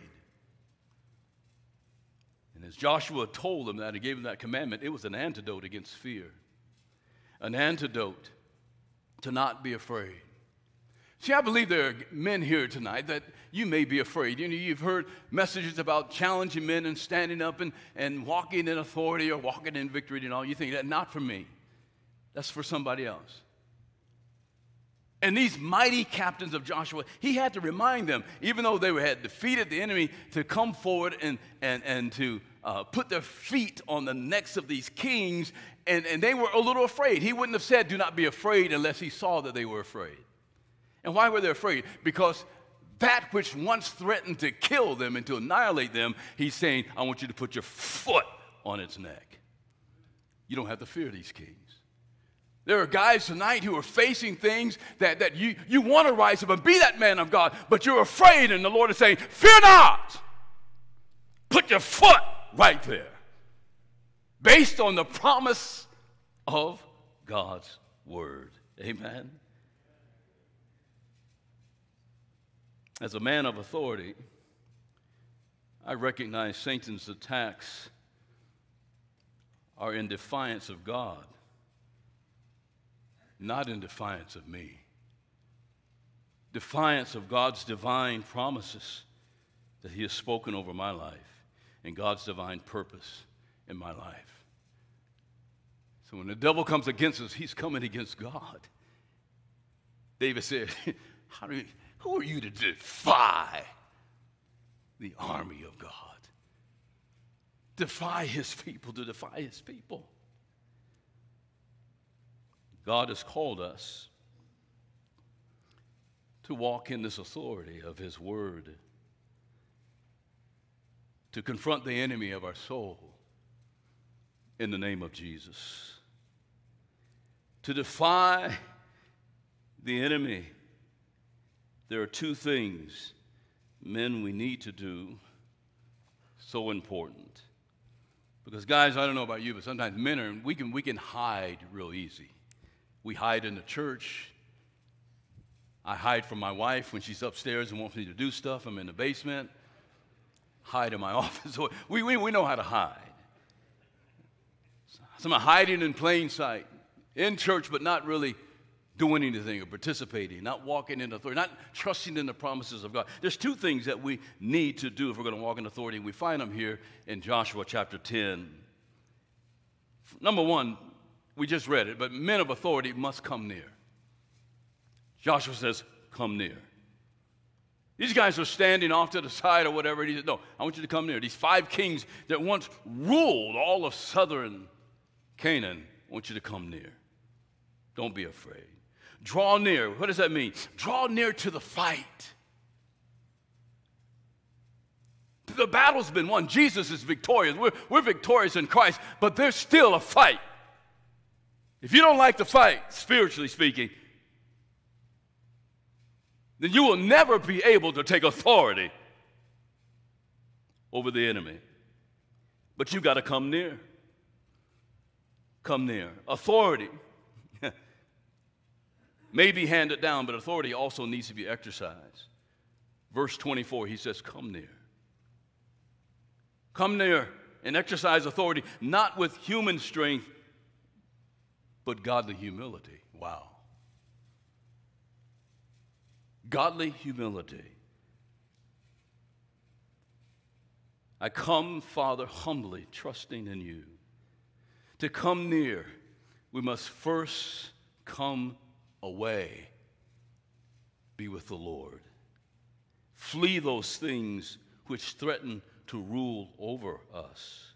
And as Joshua told them that, he gave them that commandment, it was an antidote against fear. An antidote to not be afraid. See, I believe there are men here tonight that you may be afraid. You know, you've heard messages about challenging men and standing up and, and walking in authority or walking in victory and all. You think, that not for me. That's for somebody else. And these mighty captains of Joshua, he had to remind them, even though they had defeated the enemy, to come forward and, and, and to uh, put their feet on the necks of these kings, and, and they were a little afraid. He wouldn't have said, do not be afraid, unless he saw that they were afraid. And why were they afraid? Because that which once threatened to kill them and to annihilate them, he's saying, I want you to put your foot on its neck. You don't have to fear these kings. There are guys tonight who are facing things that, that you, you want to rise up and be that man of God, but you're afraid, and the Lord is saying, fear not. Put your foot right there. Based on the promise of God's word. Amen. As a man of authority, I recognize Satan's attacks are in defiance of God, not in defiance of me. Defiance of God's divine promises that he has spoken over my life and God's divine purpose in my life. So when the devil comes against us, he's coming against God. David said, How do you, who are you to defy the army of God? Defy his people, to defy his people. God has called us to walk in this authority of his word, to confront the enemy of our soul in the name of Jesus, to defy the enemy. There are two things, men, we need to do, so important. Because guys, I don't know about you, but sometimes men are, we can, we can hide real easy. We hide in the church. I hide from my wife when she's upstairs and wants me to do stuff. I'm in the basement. Hide in my office. We, we, we know how to hide. Some are hiding in plain sight, in church, but not really doing anything or participating, not walking in authority, not trusting in the promises of God. There's two things that we need to do if we're going to walk in authority. We find them here in Joshua chapter ten. Number one, we just read it, but men of authority must come near. Joshua says, come near. These guys are standing off to the side or whatever. And he said, no, I want you to come near. These five kings that once ruled all of southern Canaan, I want you to come near. Don't be afraid. Draw near. What does that mean? Draw near to the fight. The battle's been won. Jesus is victorious. We're, we're victorious in Christ, but there's still a fight. If you don't like the fight, spiritually speaking, then you will never be able to take authority over the enemy. But you got to come near. Come near. Authority may be handed down, but authority also needs to be exercised. Verse twenty-four, he says, come near. Come near and exercise authority, not with human strength, but godly humility. Wow. Godly humility. I come, Father, humbly trusting in you. To come near, we must first come away, be with the Lord. Flee those things which threaten to rule over us.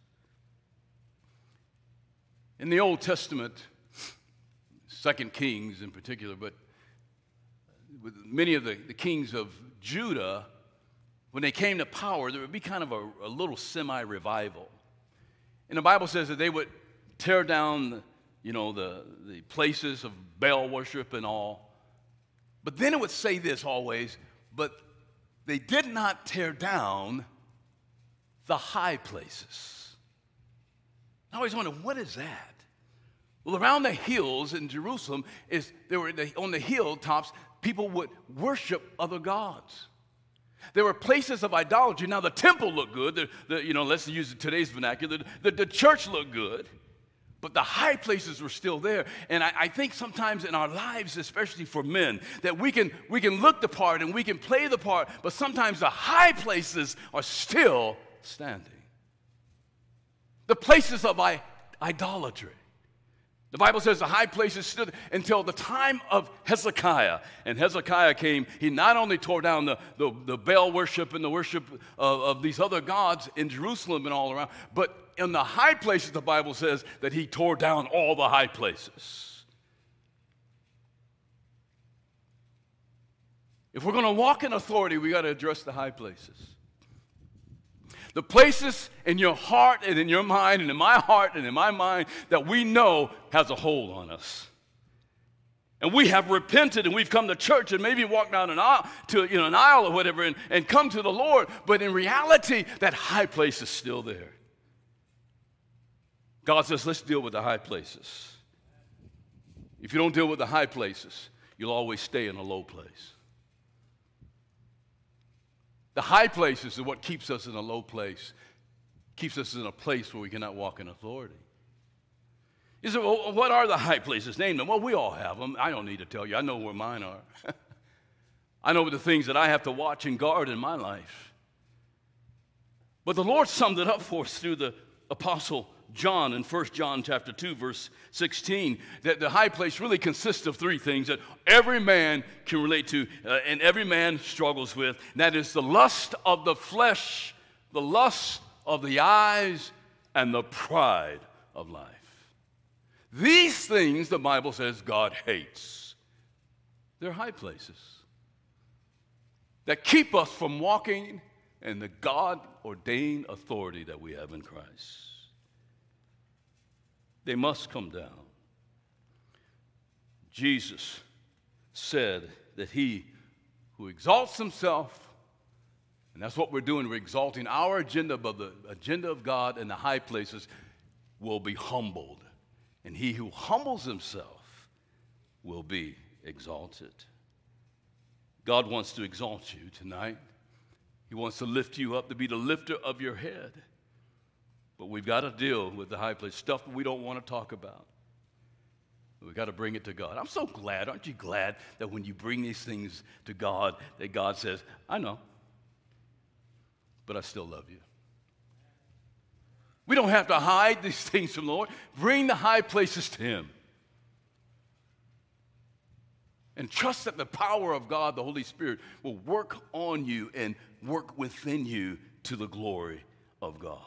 In the Old Testament, Second Kings in particular, but with many of the, the kings of Judah, when they came to power, there would be kind of a, a little semi-revival. And the Bible says that they would tear down, you know, the, the places of Baal worship and all. But then it would say this always, but they did not tear down the high places. I always wonder, what is that? Well, around the hills in Jerusalem, is there were the, on the hilltops, people would worship other gods. There were places of idolatry. Now, the temple looked good. The, the, you know, let's use today's vernacular. The, the church looked good. But the high places were still there. And I, I think sometimes in our lives, especially for men, that we can, we can look the part and we can play the part, but sometimes the high places are still standing. The places of I, idolatry. The Bible says the high places stood until the time of Hezekiah. And Hezekiah came, he not only tore down the, the, the Baal worship and the worship of, of these other gods in Jerusalem and all around, but in the high places, the Bible says that he tore down all the high places. If we're going to walk in authority, we got to address the high places. The places in your heart and in your mind and in my heart and in my mind that we know has a hold on us. And we have repented and we've come to church and maybe walked down an aisle, to, you know, an aisle or whatever and, and come to the Lord. But in reality, that high place is still there. God says, let's deal with the high places. If you don't deal with the high places, you'll always stay in a low place. The high places is what keeps us in a low place, keeps us in a place where we cannot walk in authority. You say, well, what are the high places? Name them. Well, we all have them. I don't need to tell you. I know where mine are. I know the things that I have to watch and guard in my life. But the Lord summed it up for us through the Apostle John in First John chapter two, verse sixteen, that the high place really consists of three things that every man can relate to uh, and every man struggles with. And that is the lust of the flesh, the lust of the eyes, and the pride of life. These things, the Bible says, God hates. They're high places that keep us from walking in the God-ordained authority that we have in Christ. They must come down. Jesus said that he who exalts himself, and that's what we're doing, we're exalting our agenda above the agenda of God in the high places, will be humbled. And he who humbles himself will be exalted. God wants to exalt you tonight. He wants to lift you up, to be the lifter of your head. But we've got to deal with the high place, stuff that we don't want to talk about. We've got to bring it to God. I'm so glad, aren't you glad, that when you bring these things to God, that God says, I know, but I still love you. We don't have to hide these things from the Lord. Bring the high places to him. And trust that the power of God, the Holy Spirit, will work on you and work within you to the glory of God.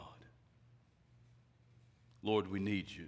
Lord, we need you.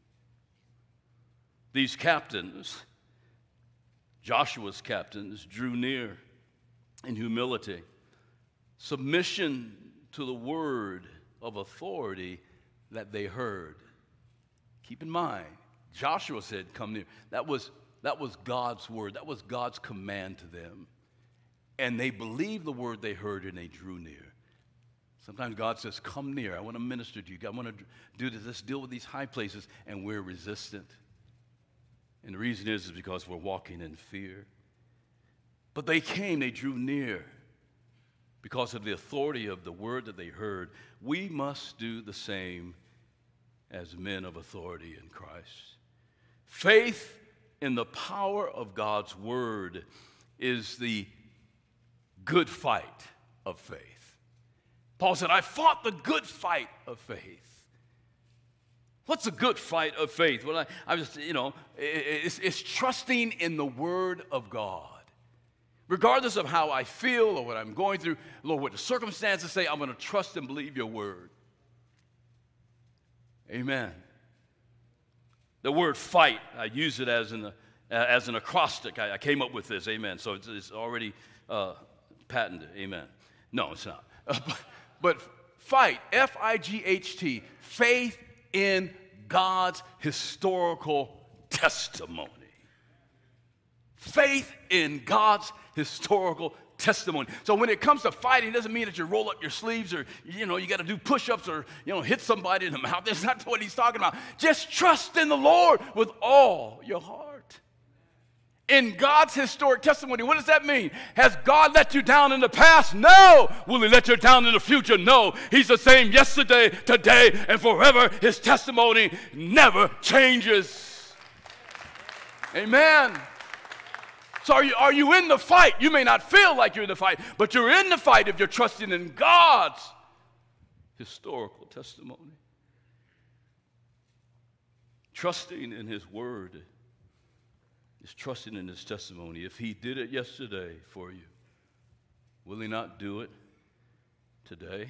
These captains, Joshua's captains, drew near in humility, submission to the word of authority that they heard. Keep in mind, Joshua said, come near. That was, that was God's word. That was God's command to them. And they believed the word they heard and they drew near. Sometimes God says, come near. I want to minister to you. I want to do this, deal with these high places, and we're resistant. And the reason is, is because we're walking in fear. But they came, they drew near because of the authority of the word that they heard. We must do the same as men of authority in Christ. Faith in the power of God's word is the good fight of faith. Paul said, I fought the good fight of faith. What's a good fight of faith? Well, I, I was, you know, it's, it's trusting in the word of God. Regardless of how I feel or what I'm going through, Lord, what the circumstances say, I'm going to trust and believe your word. Amen. The word fight, I use it as an, uh, as an acrostic. I, I came up with this, amen. So it's, it's already uh, patented, amen. No, it's not. Uh, but, but fight, F I G H T, faith in God's historical testimony. Faith in God's historical testimony. So when it comes to fighting, it doesn't mean that you roll up your sleeves or, you know, you got to do push-ups or, you know, hit somebody in the mouth. That's not what he's talking about. Just trust in the Lord with all your heart. In God's historic testimony, what does that mean? Has God let you down in the past? No. Will he let you down in the future? No. He's the same yesterday, today, and forever. His testimony never changes. Amen. So are you, are you in the fight? You may not feel like you're in the fight, but you're in the fight if you're trusting in God's historical testimony. Trusting in his word is trusting in his testimony. If he did it yesterday for you, will he not do it today?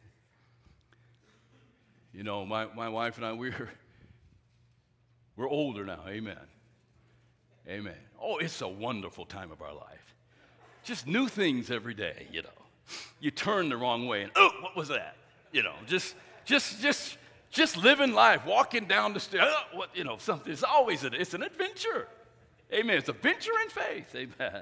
You know, my, my wife and I, we're, we're older now, amen. Amen. Oh, it's a wonderful time of our life. Just new things every day, you know. You turn the wrong way and, oh, what was that? You know, just, just, just, just living life, walking down the stairs. Oh, what, you know, something. It's always, a, it's an adventure. Amen. It's a venture in faith. Amen.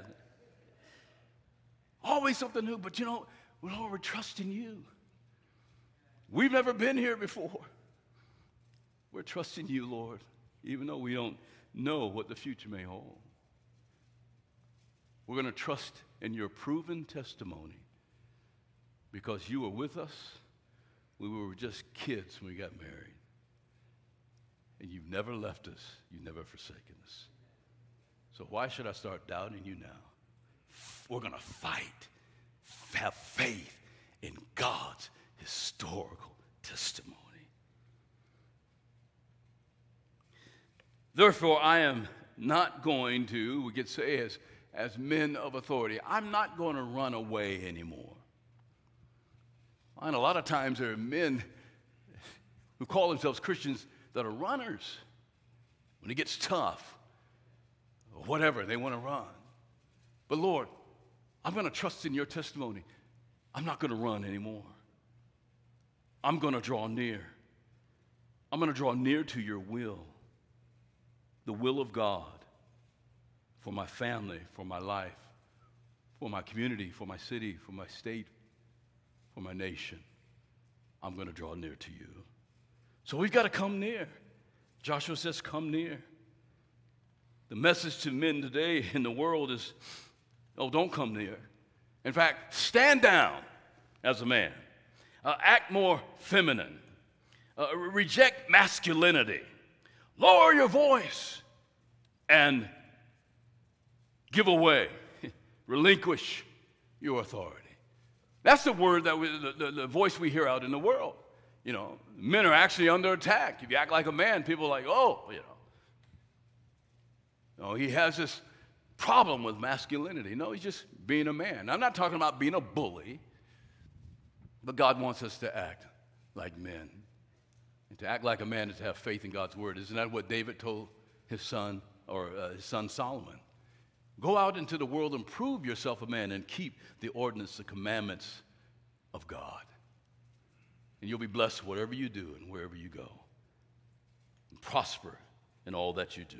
Always something new, but you know, Lord, we're trusting you. We've never been here before. We're trusting you, Lord, even though we don't know what the future may hold. We're going to trust in your proven testimony because you were with us. We were just kids when we got married. and you've never left us. You've never forsaken us. So why should I start doubting you now? We're going to fight, have faith in God's historical testimony. Therefore, I am not going to, we could say as, as men of authority, I'm not going to run away anymore. And a lot of times there are men who call themselves Christians that are runners. When it gets tough, or whatever, they want to run. But Lord, I'm going to trust in your testimony. I'm not going to run anymore. I'm going to draw near. I'm going to draw near to your will, the will of God for my family, for my life, for my community, for my city, for my state, for my nation. I'm going to draw near to you. So we've got to come near. Joshua says, come near. The message to men today in the world is, oh, don't come near. In fact, stand down as a man. Uh, act more feminine. Uh, reject masculinity. Lower your voice and give away, relinquish your authority. That's the word that we, the, the, the voice we hear out in the world. You know, men are actually under attack. If you act like a man, people are like, oh, you know. No, he has this problem with masculinity. No, he's just being a man. I'm not talking about being a bully, but God wants us to act like men. And to act like a man is to have faith in God's word. Isn't that what David told his son, or uh, his son Solomon? Go out into the world and prove yourself a man and keep the ordinance, the commandments of God. And you'll be blessed whatever you do and wherever you go. And prosper in all that you do.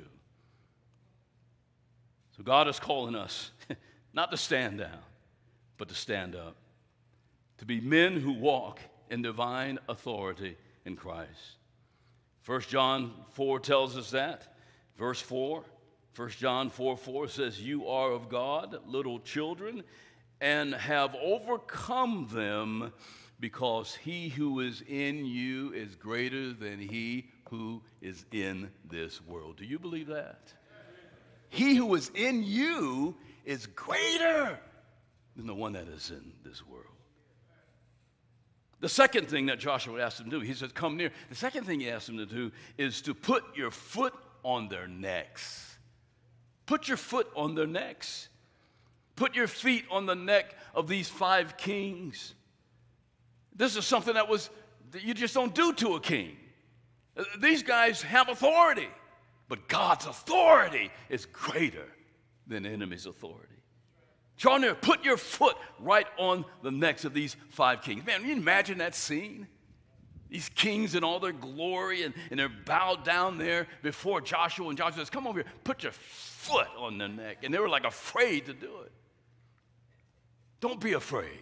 So God is calling us not to stand down, but to stand up. To be men who walk in divine authority in Christ. First John four tells us that. Verse four, First John four four says, you are of God, little children, and have overcome them, because he who is in you is greater than he who is in this world. Do you believe that? He who is in you is greater than the one that is in this world. The second thing that Joshua asked them to do, he says, come near. The second thing he asked them to do is to put your foot on their necks. Put your foot on their necks. Put your feet on the neck of these five kings. This is something that was, that you just don't do to a king. These guys have authority, but God's authority is greater than the enemy's authority. Draw near, put your foot right on the necks of these five kings. Man, can you imagine that scene? These kings in all their glory, and, and they're bowed down there before Joshua, and Joshua says, come over here, put your foot on their neck. And they were like afraid to do it. Don't be afraid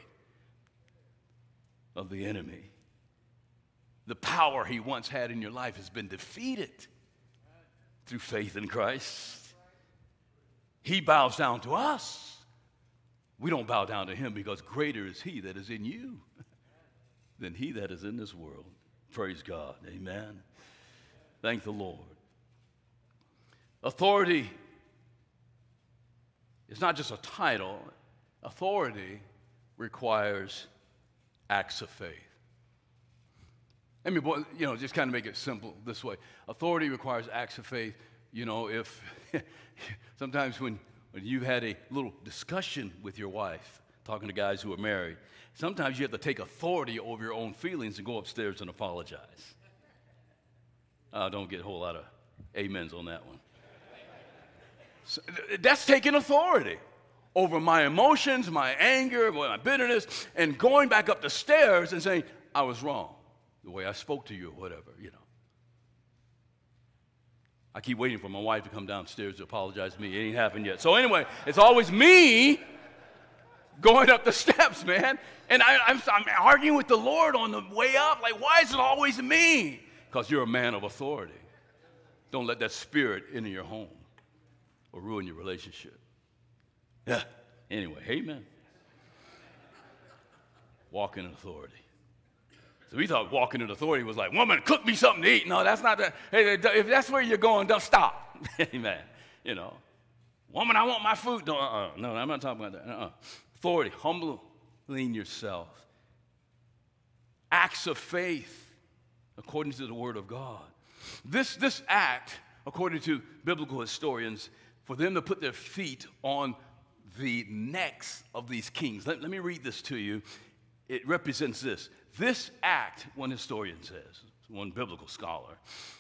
of the enemy. The power he once had in your life has been defeated through faith in Christ. He bows down to us. We don't bow down to him, because greater is he that is in you than he that is in this world. Praise God. Amen. Thank the Lord. Authority is not just a title. Authority requires acts of faith. Let me, you know, just kind of make it simple this way. Authority requires acts of faith. You know, if sometimes when, when you've had a little discussion with your wife, talking to guys who are married, sometimes you have to take authority over your own feelings and go upstairs and apologize. I uh, don't get a whole lot of amens on that one. So, that's taking authority over my emotions, my anger, my bitterness, and going back up the stairs and saying, I was wrong, the way I spoke to you or whatever, you know. I keep waiting for my wife to come downstairs to apologize to me. It ain't happened yet. So anyway, it's always me going up the steps, man. And I, I'm, I'm arguing with the Lord on the way up. Like, why is it always me? Because you're a man of authority. Don't let that spirit enter your home or ruin your relationship. Yeah. Anyway, amen. Walk in authority. So we thought walking in authority was like, woman, cook me something to eat. No, that's not that. Hey, if that's where you're going, don't stop. Amen. You know, woman, I want my food. No, uh-uh. No, I'm not talking about that. Uh-uh. Authority, humbling yourself. Acts of faith, according to the Word of God. This, this act, according to biblical historians, for them to put their feet on the necks of these kings. Let, let me read this to you. It represents this. This act, one historian says, one biblical scholar,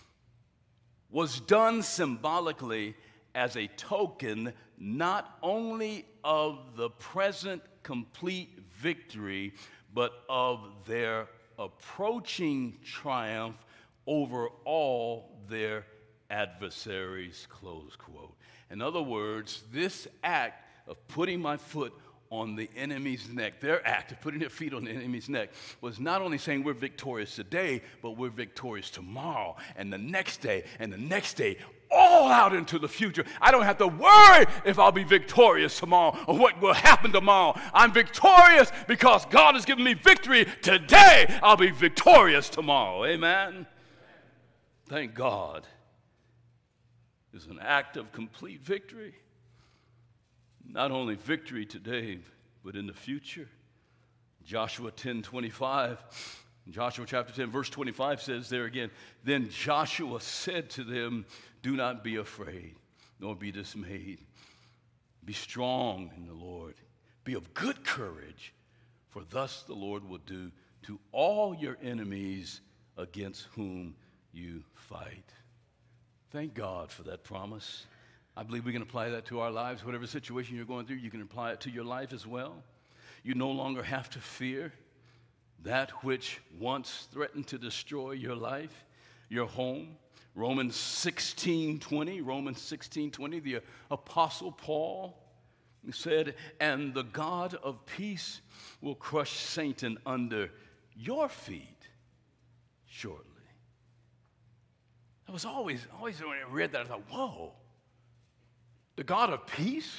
was done symbolically as a token not only of the present complete victory, but of their approaching triumph over all their adversaries, close quote. In other words, this act of putting my foot on the enemy's neck, their act of putting their feet on the enemy's neck, was not only saying we're victorious today, but we're victorious tomorrow, and the next day, and the next day, all out into the future. I don't have to worry if I'll be victorious tomorrow or what will happen tomorrow. I'm victorious because God has given me victory today. I'll be victorious tomorrow. Amen? Thank God. It's an act of complete victory. Not only victory today, but in the future. Joshua ten twenty-five, Joshua chapter ten, verse twenty-five says there again, then Joshua said to them, do not be afraid, nor be dismayed. Be strong in the Lord. Be of good courage, for thus the Lord will do to all your enemies against whom you fight. Thank God for that promise. I believe we can apply that to our lives. Whatever situation you're going through, you can apply it to your life as well. You no longer have to fear that which once threatened to destroy your life, your home. Romans sixteen twenty, Romans sixteen twenty, the Apostle Paul said, and the God of peace will crush Satan under your feet shortly. I was always, always when I read that, I thought, whoa. The God of peace?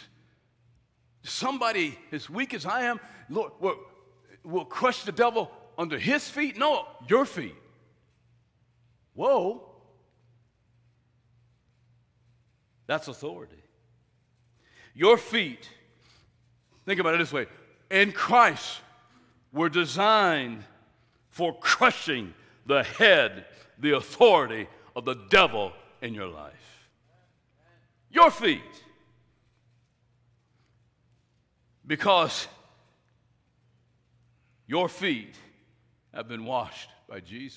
Somebody as weak as I am, Lord, will, will crush the devil under his feet? No, your feet. Whoa. That's authority. Your feet, think about it this way, in Christ were designed for crushing the head, the authority of the devil in your life. Your feet. Because your feet have been washed by Jesus.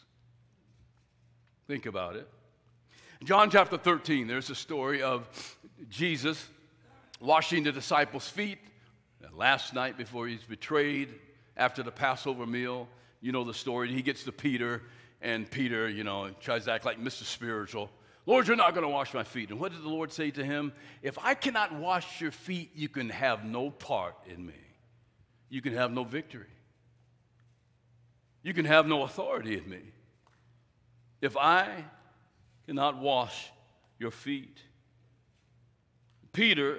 Think about it. John chapter thirteen, there's a story of Jesus washing the disciples' feet last night before he's betrayed after the Passover meal. You know the story. He gets to Peter, and Peter, you know, tries to act like Mister Spiritual. Lord, you're not going to wash my feet. And what did the Lord say to him? If I cannot wash your feet, you can have no part in me. You can have no victory. You can have no authority in me. If I cannot wash your feet. Peter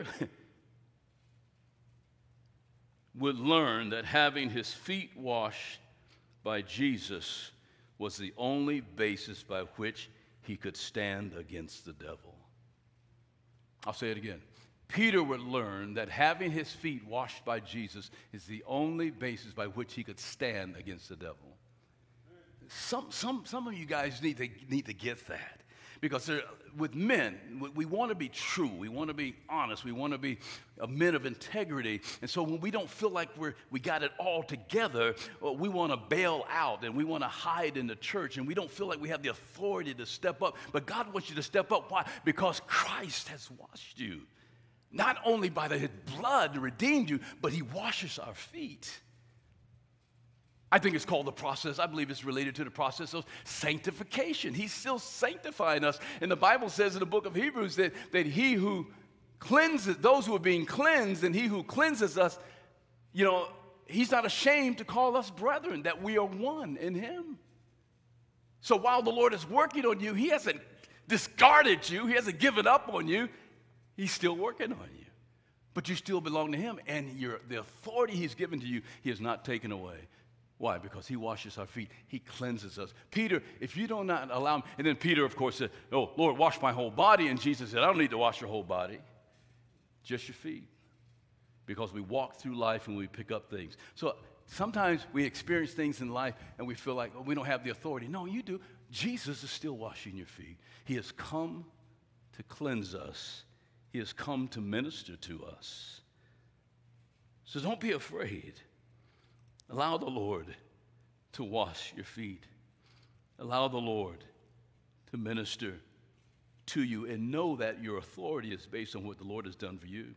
would learn that having his feet washed by Jesus was the only basis by which he could stand against the devil. I'll say it again. Peter would learn that having his feet washed by Jesus is the only basis by which he could stand against the devil. Some, some, some of you guys need to, need to get that. Because with men, we want to be true. We want to be honest. We want to be men of integrity. And so when we don't feel like we're, we got it all together, we want to bail out and we want to hide in the church. And we don't feel like we have the authority to step up. But God wants you to step up. Why? Because Christ has washed you. Not only by the blood redeemed you, but he washes our feet. I think it's called the process. I believe it's related to the process of sanctification. He's still sanctifying us. And the Bible says in the book of Hebrews that, that he who cleanses, those who are being cleansed, and he who cleanses us, you know, he's not ashamed to call us brethren, that we are one in him. So while the Lord is working on you, he hasn't discarded you. He hasn't given up on you. He's still working on you. But you still belong to him. And your, the authority he's given to you, he has not taken away. Why? Because he washes our feet. He cleanses us. Peter, if you do not allow him, and then Peter, of course, said, oh, Lord, wash my whole body. And Jesus said, I don't need to wash your whole body, just your feet. Because we walk through life and we pick up things. So sometimes we experience things in life and we feel like, oh, we don't have the authority. No, you do. Jesus is still washing your feet. He has come to cleanse us. He has come to minister to us. So don't be afraid. Allow the Lord to wash your feet. Allow the Lord to minister to you, and know that your authority is based on what the Lord has done for you.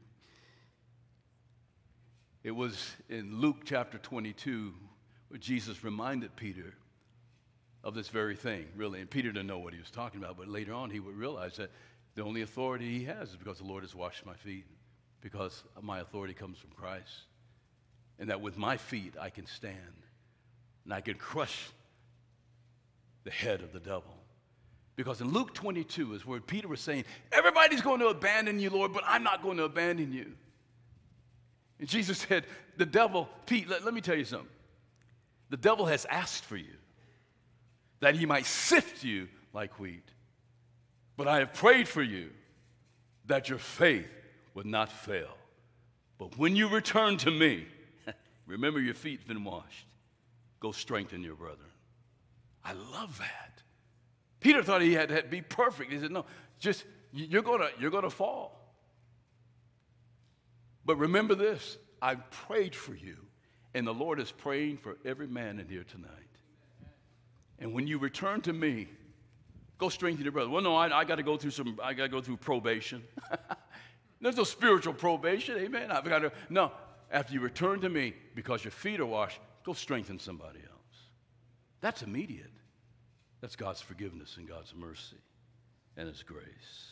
It was in Luke chapter twenty-two where Jesus reminded Peter of this very thing, really. And Peter didn't know what he was talking about, but later on he would realize that the only authority he has is because the Lord has washed my feet, because my authority comes from Christ. And that with my feet I can stand and I can crush the head of the devil. Because in Luke twenty-two is where Peter was saying, everybody's going to abandon you, Lord, but I'm not going to abandon you. And Jesus said, the devil, Pete, let, let me tell you something. The devil has asked for you that he might sift you like wheat. But I have prayed for you that your faith would not fail. But when you return to me, remember your feet's been washed. Go strengthen your brethren. I love that. Peter thought he had to be perfect. He said, no, just, you're going to you're gonna fall. But remember this, I've prayed for you, and the Lord is praying for every man in here tonight. And when you return to me, go strengthen your brother. Well, no, I, I got to go through some, I got to go through probation. There's no spiritual probation, amen. I've got to, no, after you return to me, because your feet are washed, go strengthen somebody else. That's immediate. That's God's forgiveness and God's mercy and His grace.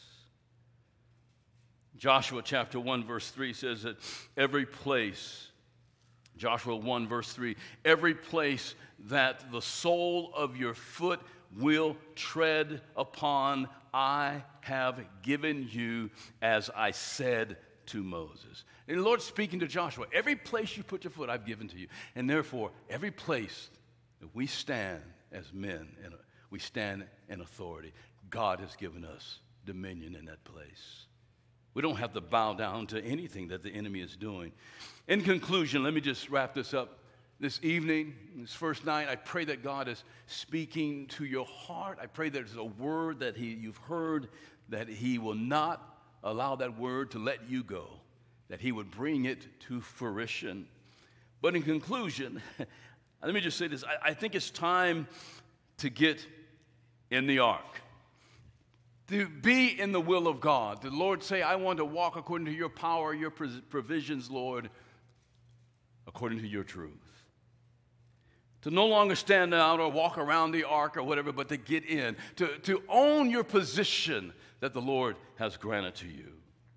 Joshua chapter one verse three says that every place, Joshua one verse three, every place that the sole of your foot will tread upon, I have given you, as I said to Moses. And the Lord's speaking to Joshua, every place you put your foot, I've given to you. And therefore, every place that we stand as men, and we stand in authority, God has given us dominion in that place. We don't have to bow down to anything that the enemy is doing. In conclusion, let me just wrap this up. This evening, this first night, I pray that God is speaking to your heart. I pray there's a word that he, you've heard, that He will not allow that word to let you go, that He would bring it to fruition. But in conclusion, let me just say this. I, I think it's time to get in the ark, to be in the will of God. The Lord say, I want to walk according to your power, your provisions, Lord, according to your truth. To no longer stand out or walk around the ark or whatever, but to get in, to, to own your position that the Lord has granted to you.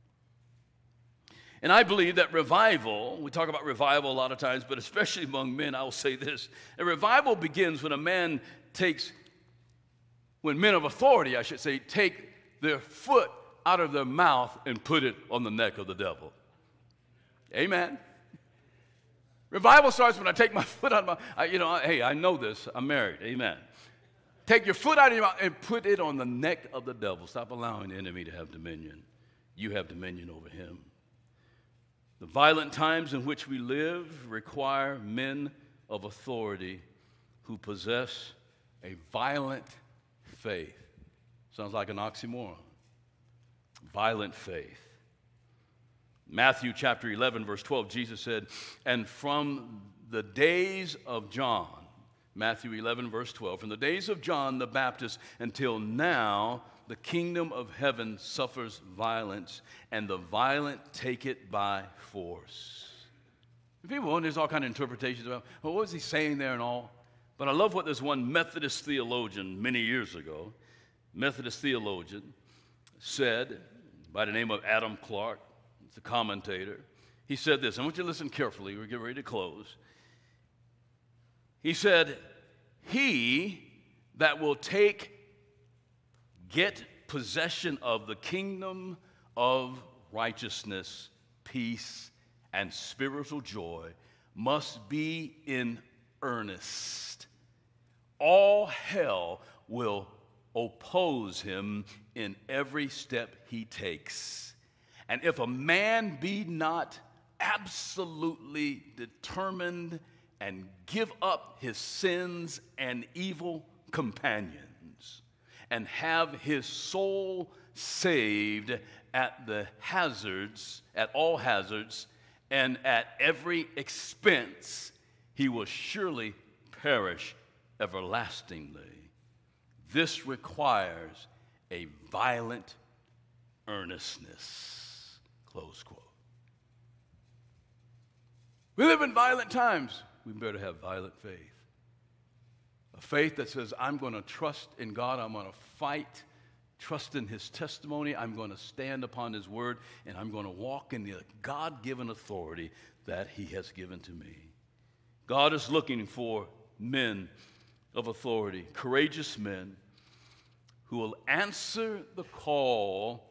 And I believe that revival, we talk about revival a lot of times, but especially among men, I will say this. A revival begins when a man takes, when men of authority, I should say, take their foot out of their mouth and put it on the neck of the devil. Amen. Revival starts when I take my foot out of my, I, you know, hey, I know this, I'm married, amen. Take your foot out of your mouth and put it on the neck of the devil. Stop allowing the enemy to have dominion. You have dominion over him. The violent times in which we live require men of authority who possess a violent faith. Sounds like an oxymoron. Violent faith. Matthew chapter eleven, verse twelve, Jesus said, and from the days of John, Matthew eleven, verse twelve, from the days of John the Baptist until now, the kingdom of heaven suffers violence, and the violent take it by force. People, there's all kinds of interpretations about, well, what was he saying there and all? But I love what this one Methodist theologian many years ago, Methodist theologian, said by the name of Adam Clark. It's a commentator. He said this. I want you to listen carefully. We're getting ready to close. He said, he that will take, get possession of the kingdom of righteousness, peace, and spiritual joy must be in earnest. All hell will oppose him in every step he takes. And if a man be not absolutely determined and give up his sins and evil companions and have his soul saved at the hazards, at all hazards, and at every expense, he will surely perish everlastingly. This requires a violent earnestness. Close quote. We live in violent times. We better have violent faith. A faith that says, I'm going to trust in God. I'm going to fight, trust in his testimony. I'm going to stand upon his word, and I'm going to walk in the God-given authority that he has given to me. God is looking for men of authority, courageous men who will answer the call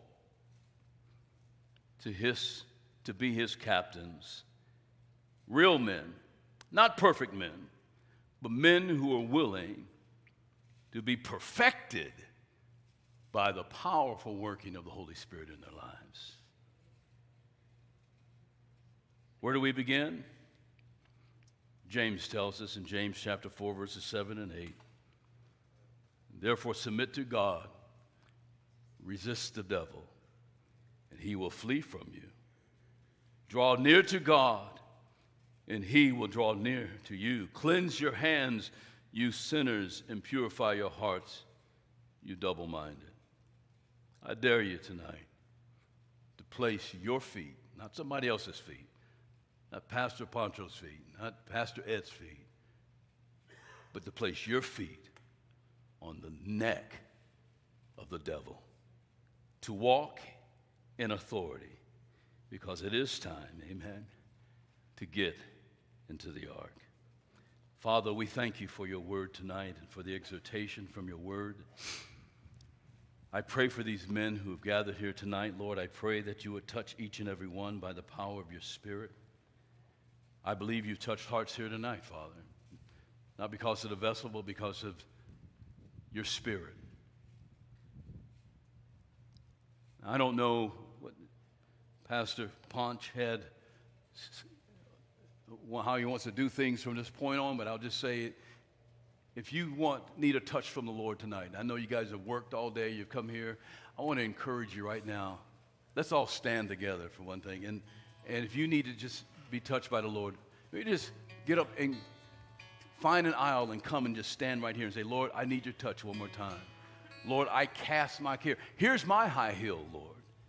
to his to be his captains. Real men, not perfect men, but men who are willing to be perfected by the powerful working of the Holy Spirit in their lives. Where do we begin? James tells us in James chapter four, verses seven and eight. Therefore submit to God, resist the devil, and he will flee from you. Draw near to God, and he will draw near to you. Cleanse your hands, you sinners, and purify your hearts, you double-minded. I dare you tonight to place your feet, not somebody else's feet, not Pastor Poncho's feet, not Pastor Ed's feet, but to place your feet on the neck of the devil, to walk in authority, because it is time, amen, to get into the ark. Father, we thank you for your word tonight and for the exhortation from your word. I pray for these men who have gathered here tonight, Lord. I pray that you would touch each and every one by the power of your Spirit. I believe you've touched hearts here tonight, Father, not because of the vessel, but because of your Spirit. I don't know what Pastor Ponch had, how he wants to do things from this point on, but I'll just say, if you want need a touch from the Lord tonight, I know you guys have worked all day, you've come here, I want to encourage you right now. Let's all stand together for one thing. And, and if you need to just be touched by the Lord, you just get up and find an aisle and come and just stand right here and say, Lord, I need your touch one more time. Lord, I cast my care. Here's my high heel, Lord.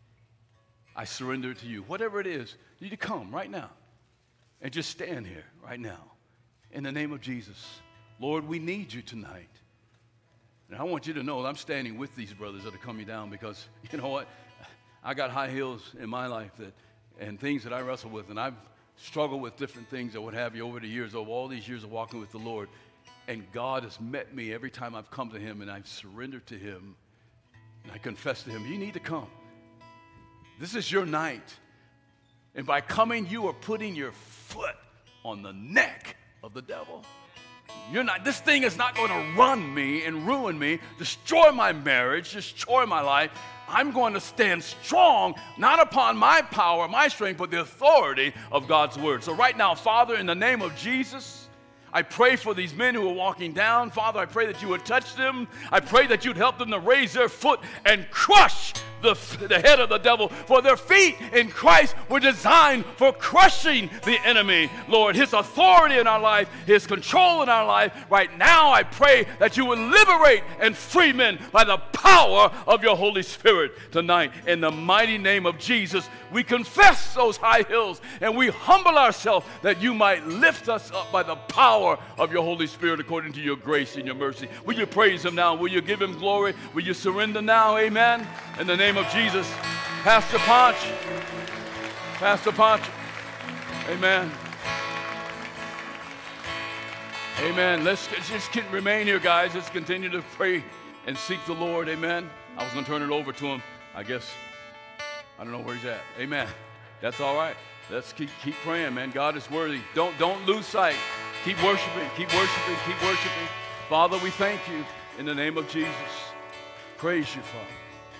I surrender it to you. Whatever it is, you need to come right now and just stand here right now. In the name of Jesus. Lord, we need you tonight. And I want you to know that I'm standing with these brothers that are coming down, because you know what? I got high heels in my life that, and things that I wrestle with, and I've struggled with different things or what have you over the years, over all these years of walking with the Lord. And God has met me every time I've come to him and I've surrendered to him. And I confess to him, you need to come. This is your night. And by coming, you are putting your foot on the neck of the devil. You're not, this thing is not going to run me and ruin me, destroy my marriage, destroy my life. I'm going to stand strong, not upon my power, my strength, but the authority of God's word. So right now, Father, in the name of Jesus, I pray for these men who are walking down. Father, I pray that you would touch them. I pray that you'd help them to raise their foot and crush the, the head of the devil. For their feet in Christ were designed for crushing the enemy. Lord, his authority in our life, his control in our life. Right now, I pray that you would liberate and free men by the power of your Holy Spirit tonight. In the mighty name of Jesus, we confess those high hills and we humble ourselves that you might lift us up by the power of your Holy Spirit according to your grace and your mercy. Will you praise him now? Will you give him glory? Will you surrender now? Amen. In the name of Jesus. Pastor Ponch. Pastor Ponch. Amen. Amen. Let's just remain here, guys. Let's continue to pray and seek the Lord. Amen. I was going to turn it over to him. I guess, I don't know where he's at. Amen. That's all right. Let's keep, keep praying, man. God is worthy. Don't, don't lose sight. Keep worshiping, keep worshiping, keep worshiping. Father, we thank you in the name of Jesus. Praise you, Father.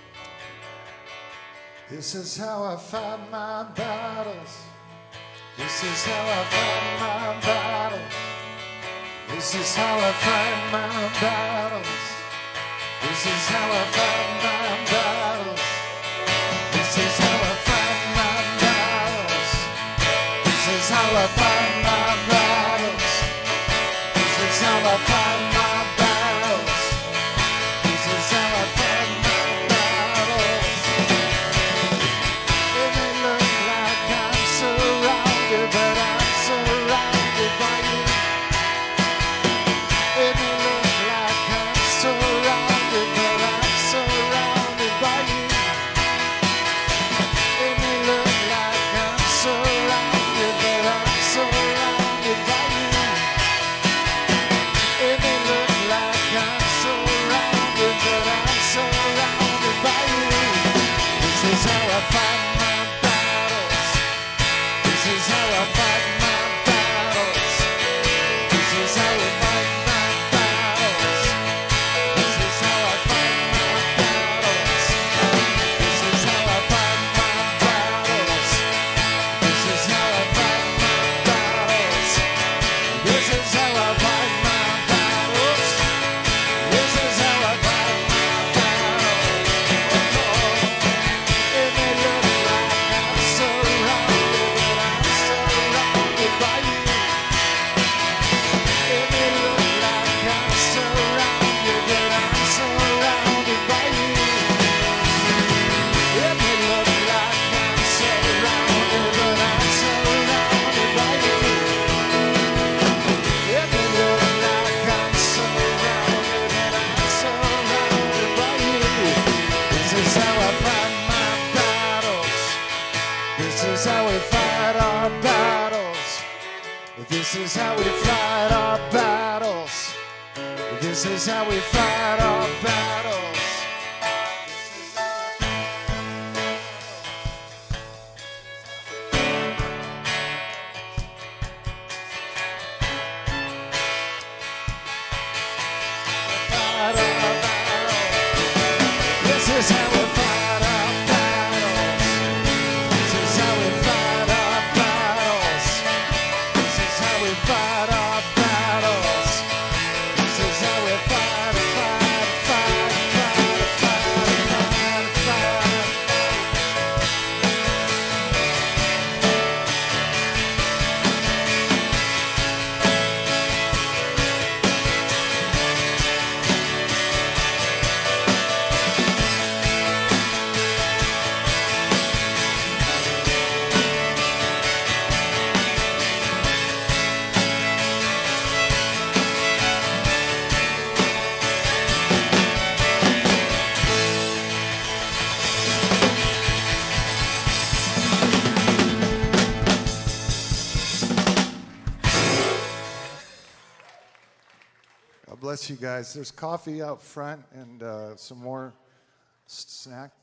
This is how I fight my battles. This is how I fight my battles. This is how I fight my battles. This is how I fight my battles. This is how I fight my battles. This is how I fight my battles. This is how I fight my battles. This is how I fight my battles. It may look like I'm surrounded, but I'm surrounded by you. It may look like I'm surrounded, but I'm surrounded by you. It may look like I'm surrounded, but I'm surrounded by you. It may look like I'm surrounded, but I'm surrounded by you. This is how I fight my battles. This is how I fight my battles. This is how I fight my battles. This is how I fight my battles. This is how I fight my battles. This is how I fight my battles. This is how I fight my battles. This is how I fight my battles. It may look like I'm surrounded, but I'm surrounded by you. It may look like I'm surrounded, but I'm surrounded by you. It may look like I'm surrounded, but I'm surrounded by you. It may look like I'm surrounded, but I'm surrounded by you. This is how I fight my battles. This is how we fight our battles. This is how we fight our battles. This is how we fight our battles. Fight our battles. This is how we fight our battles. This is how we fight our battles. This is how we fight our battles. This is how we fight, fight, fight, fight, fight, fight, fight. God bless you guys. There's coffee out front and uh, some more s- snack.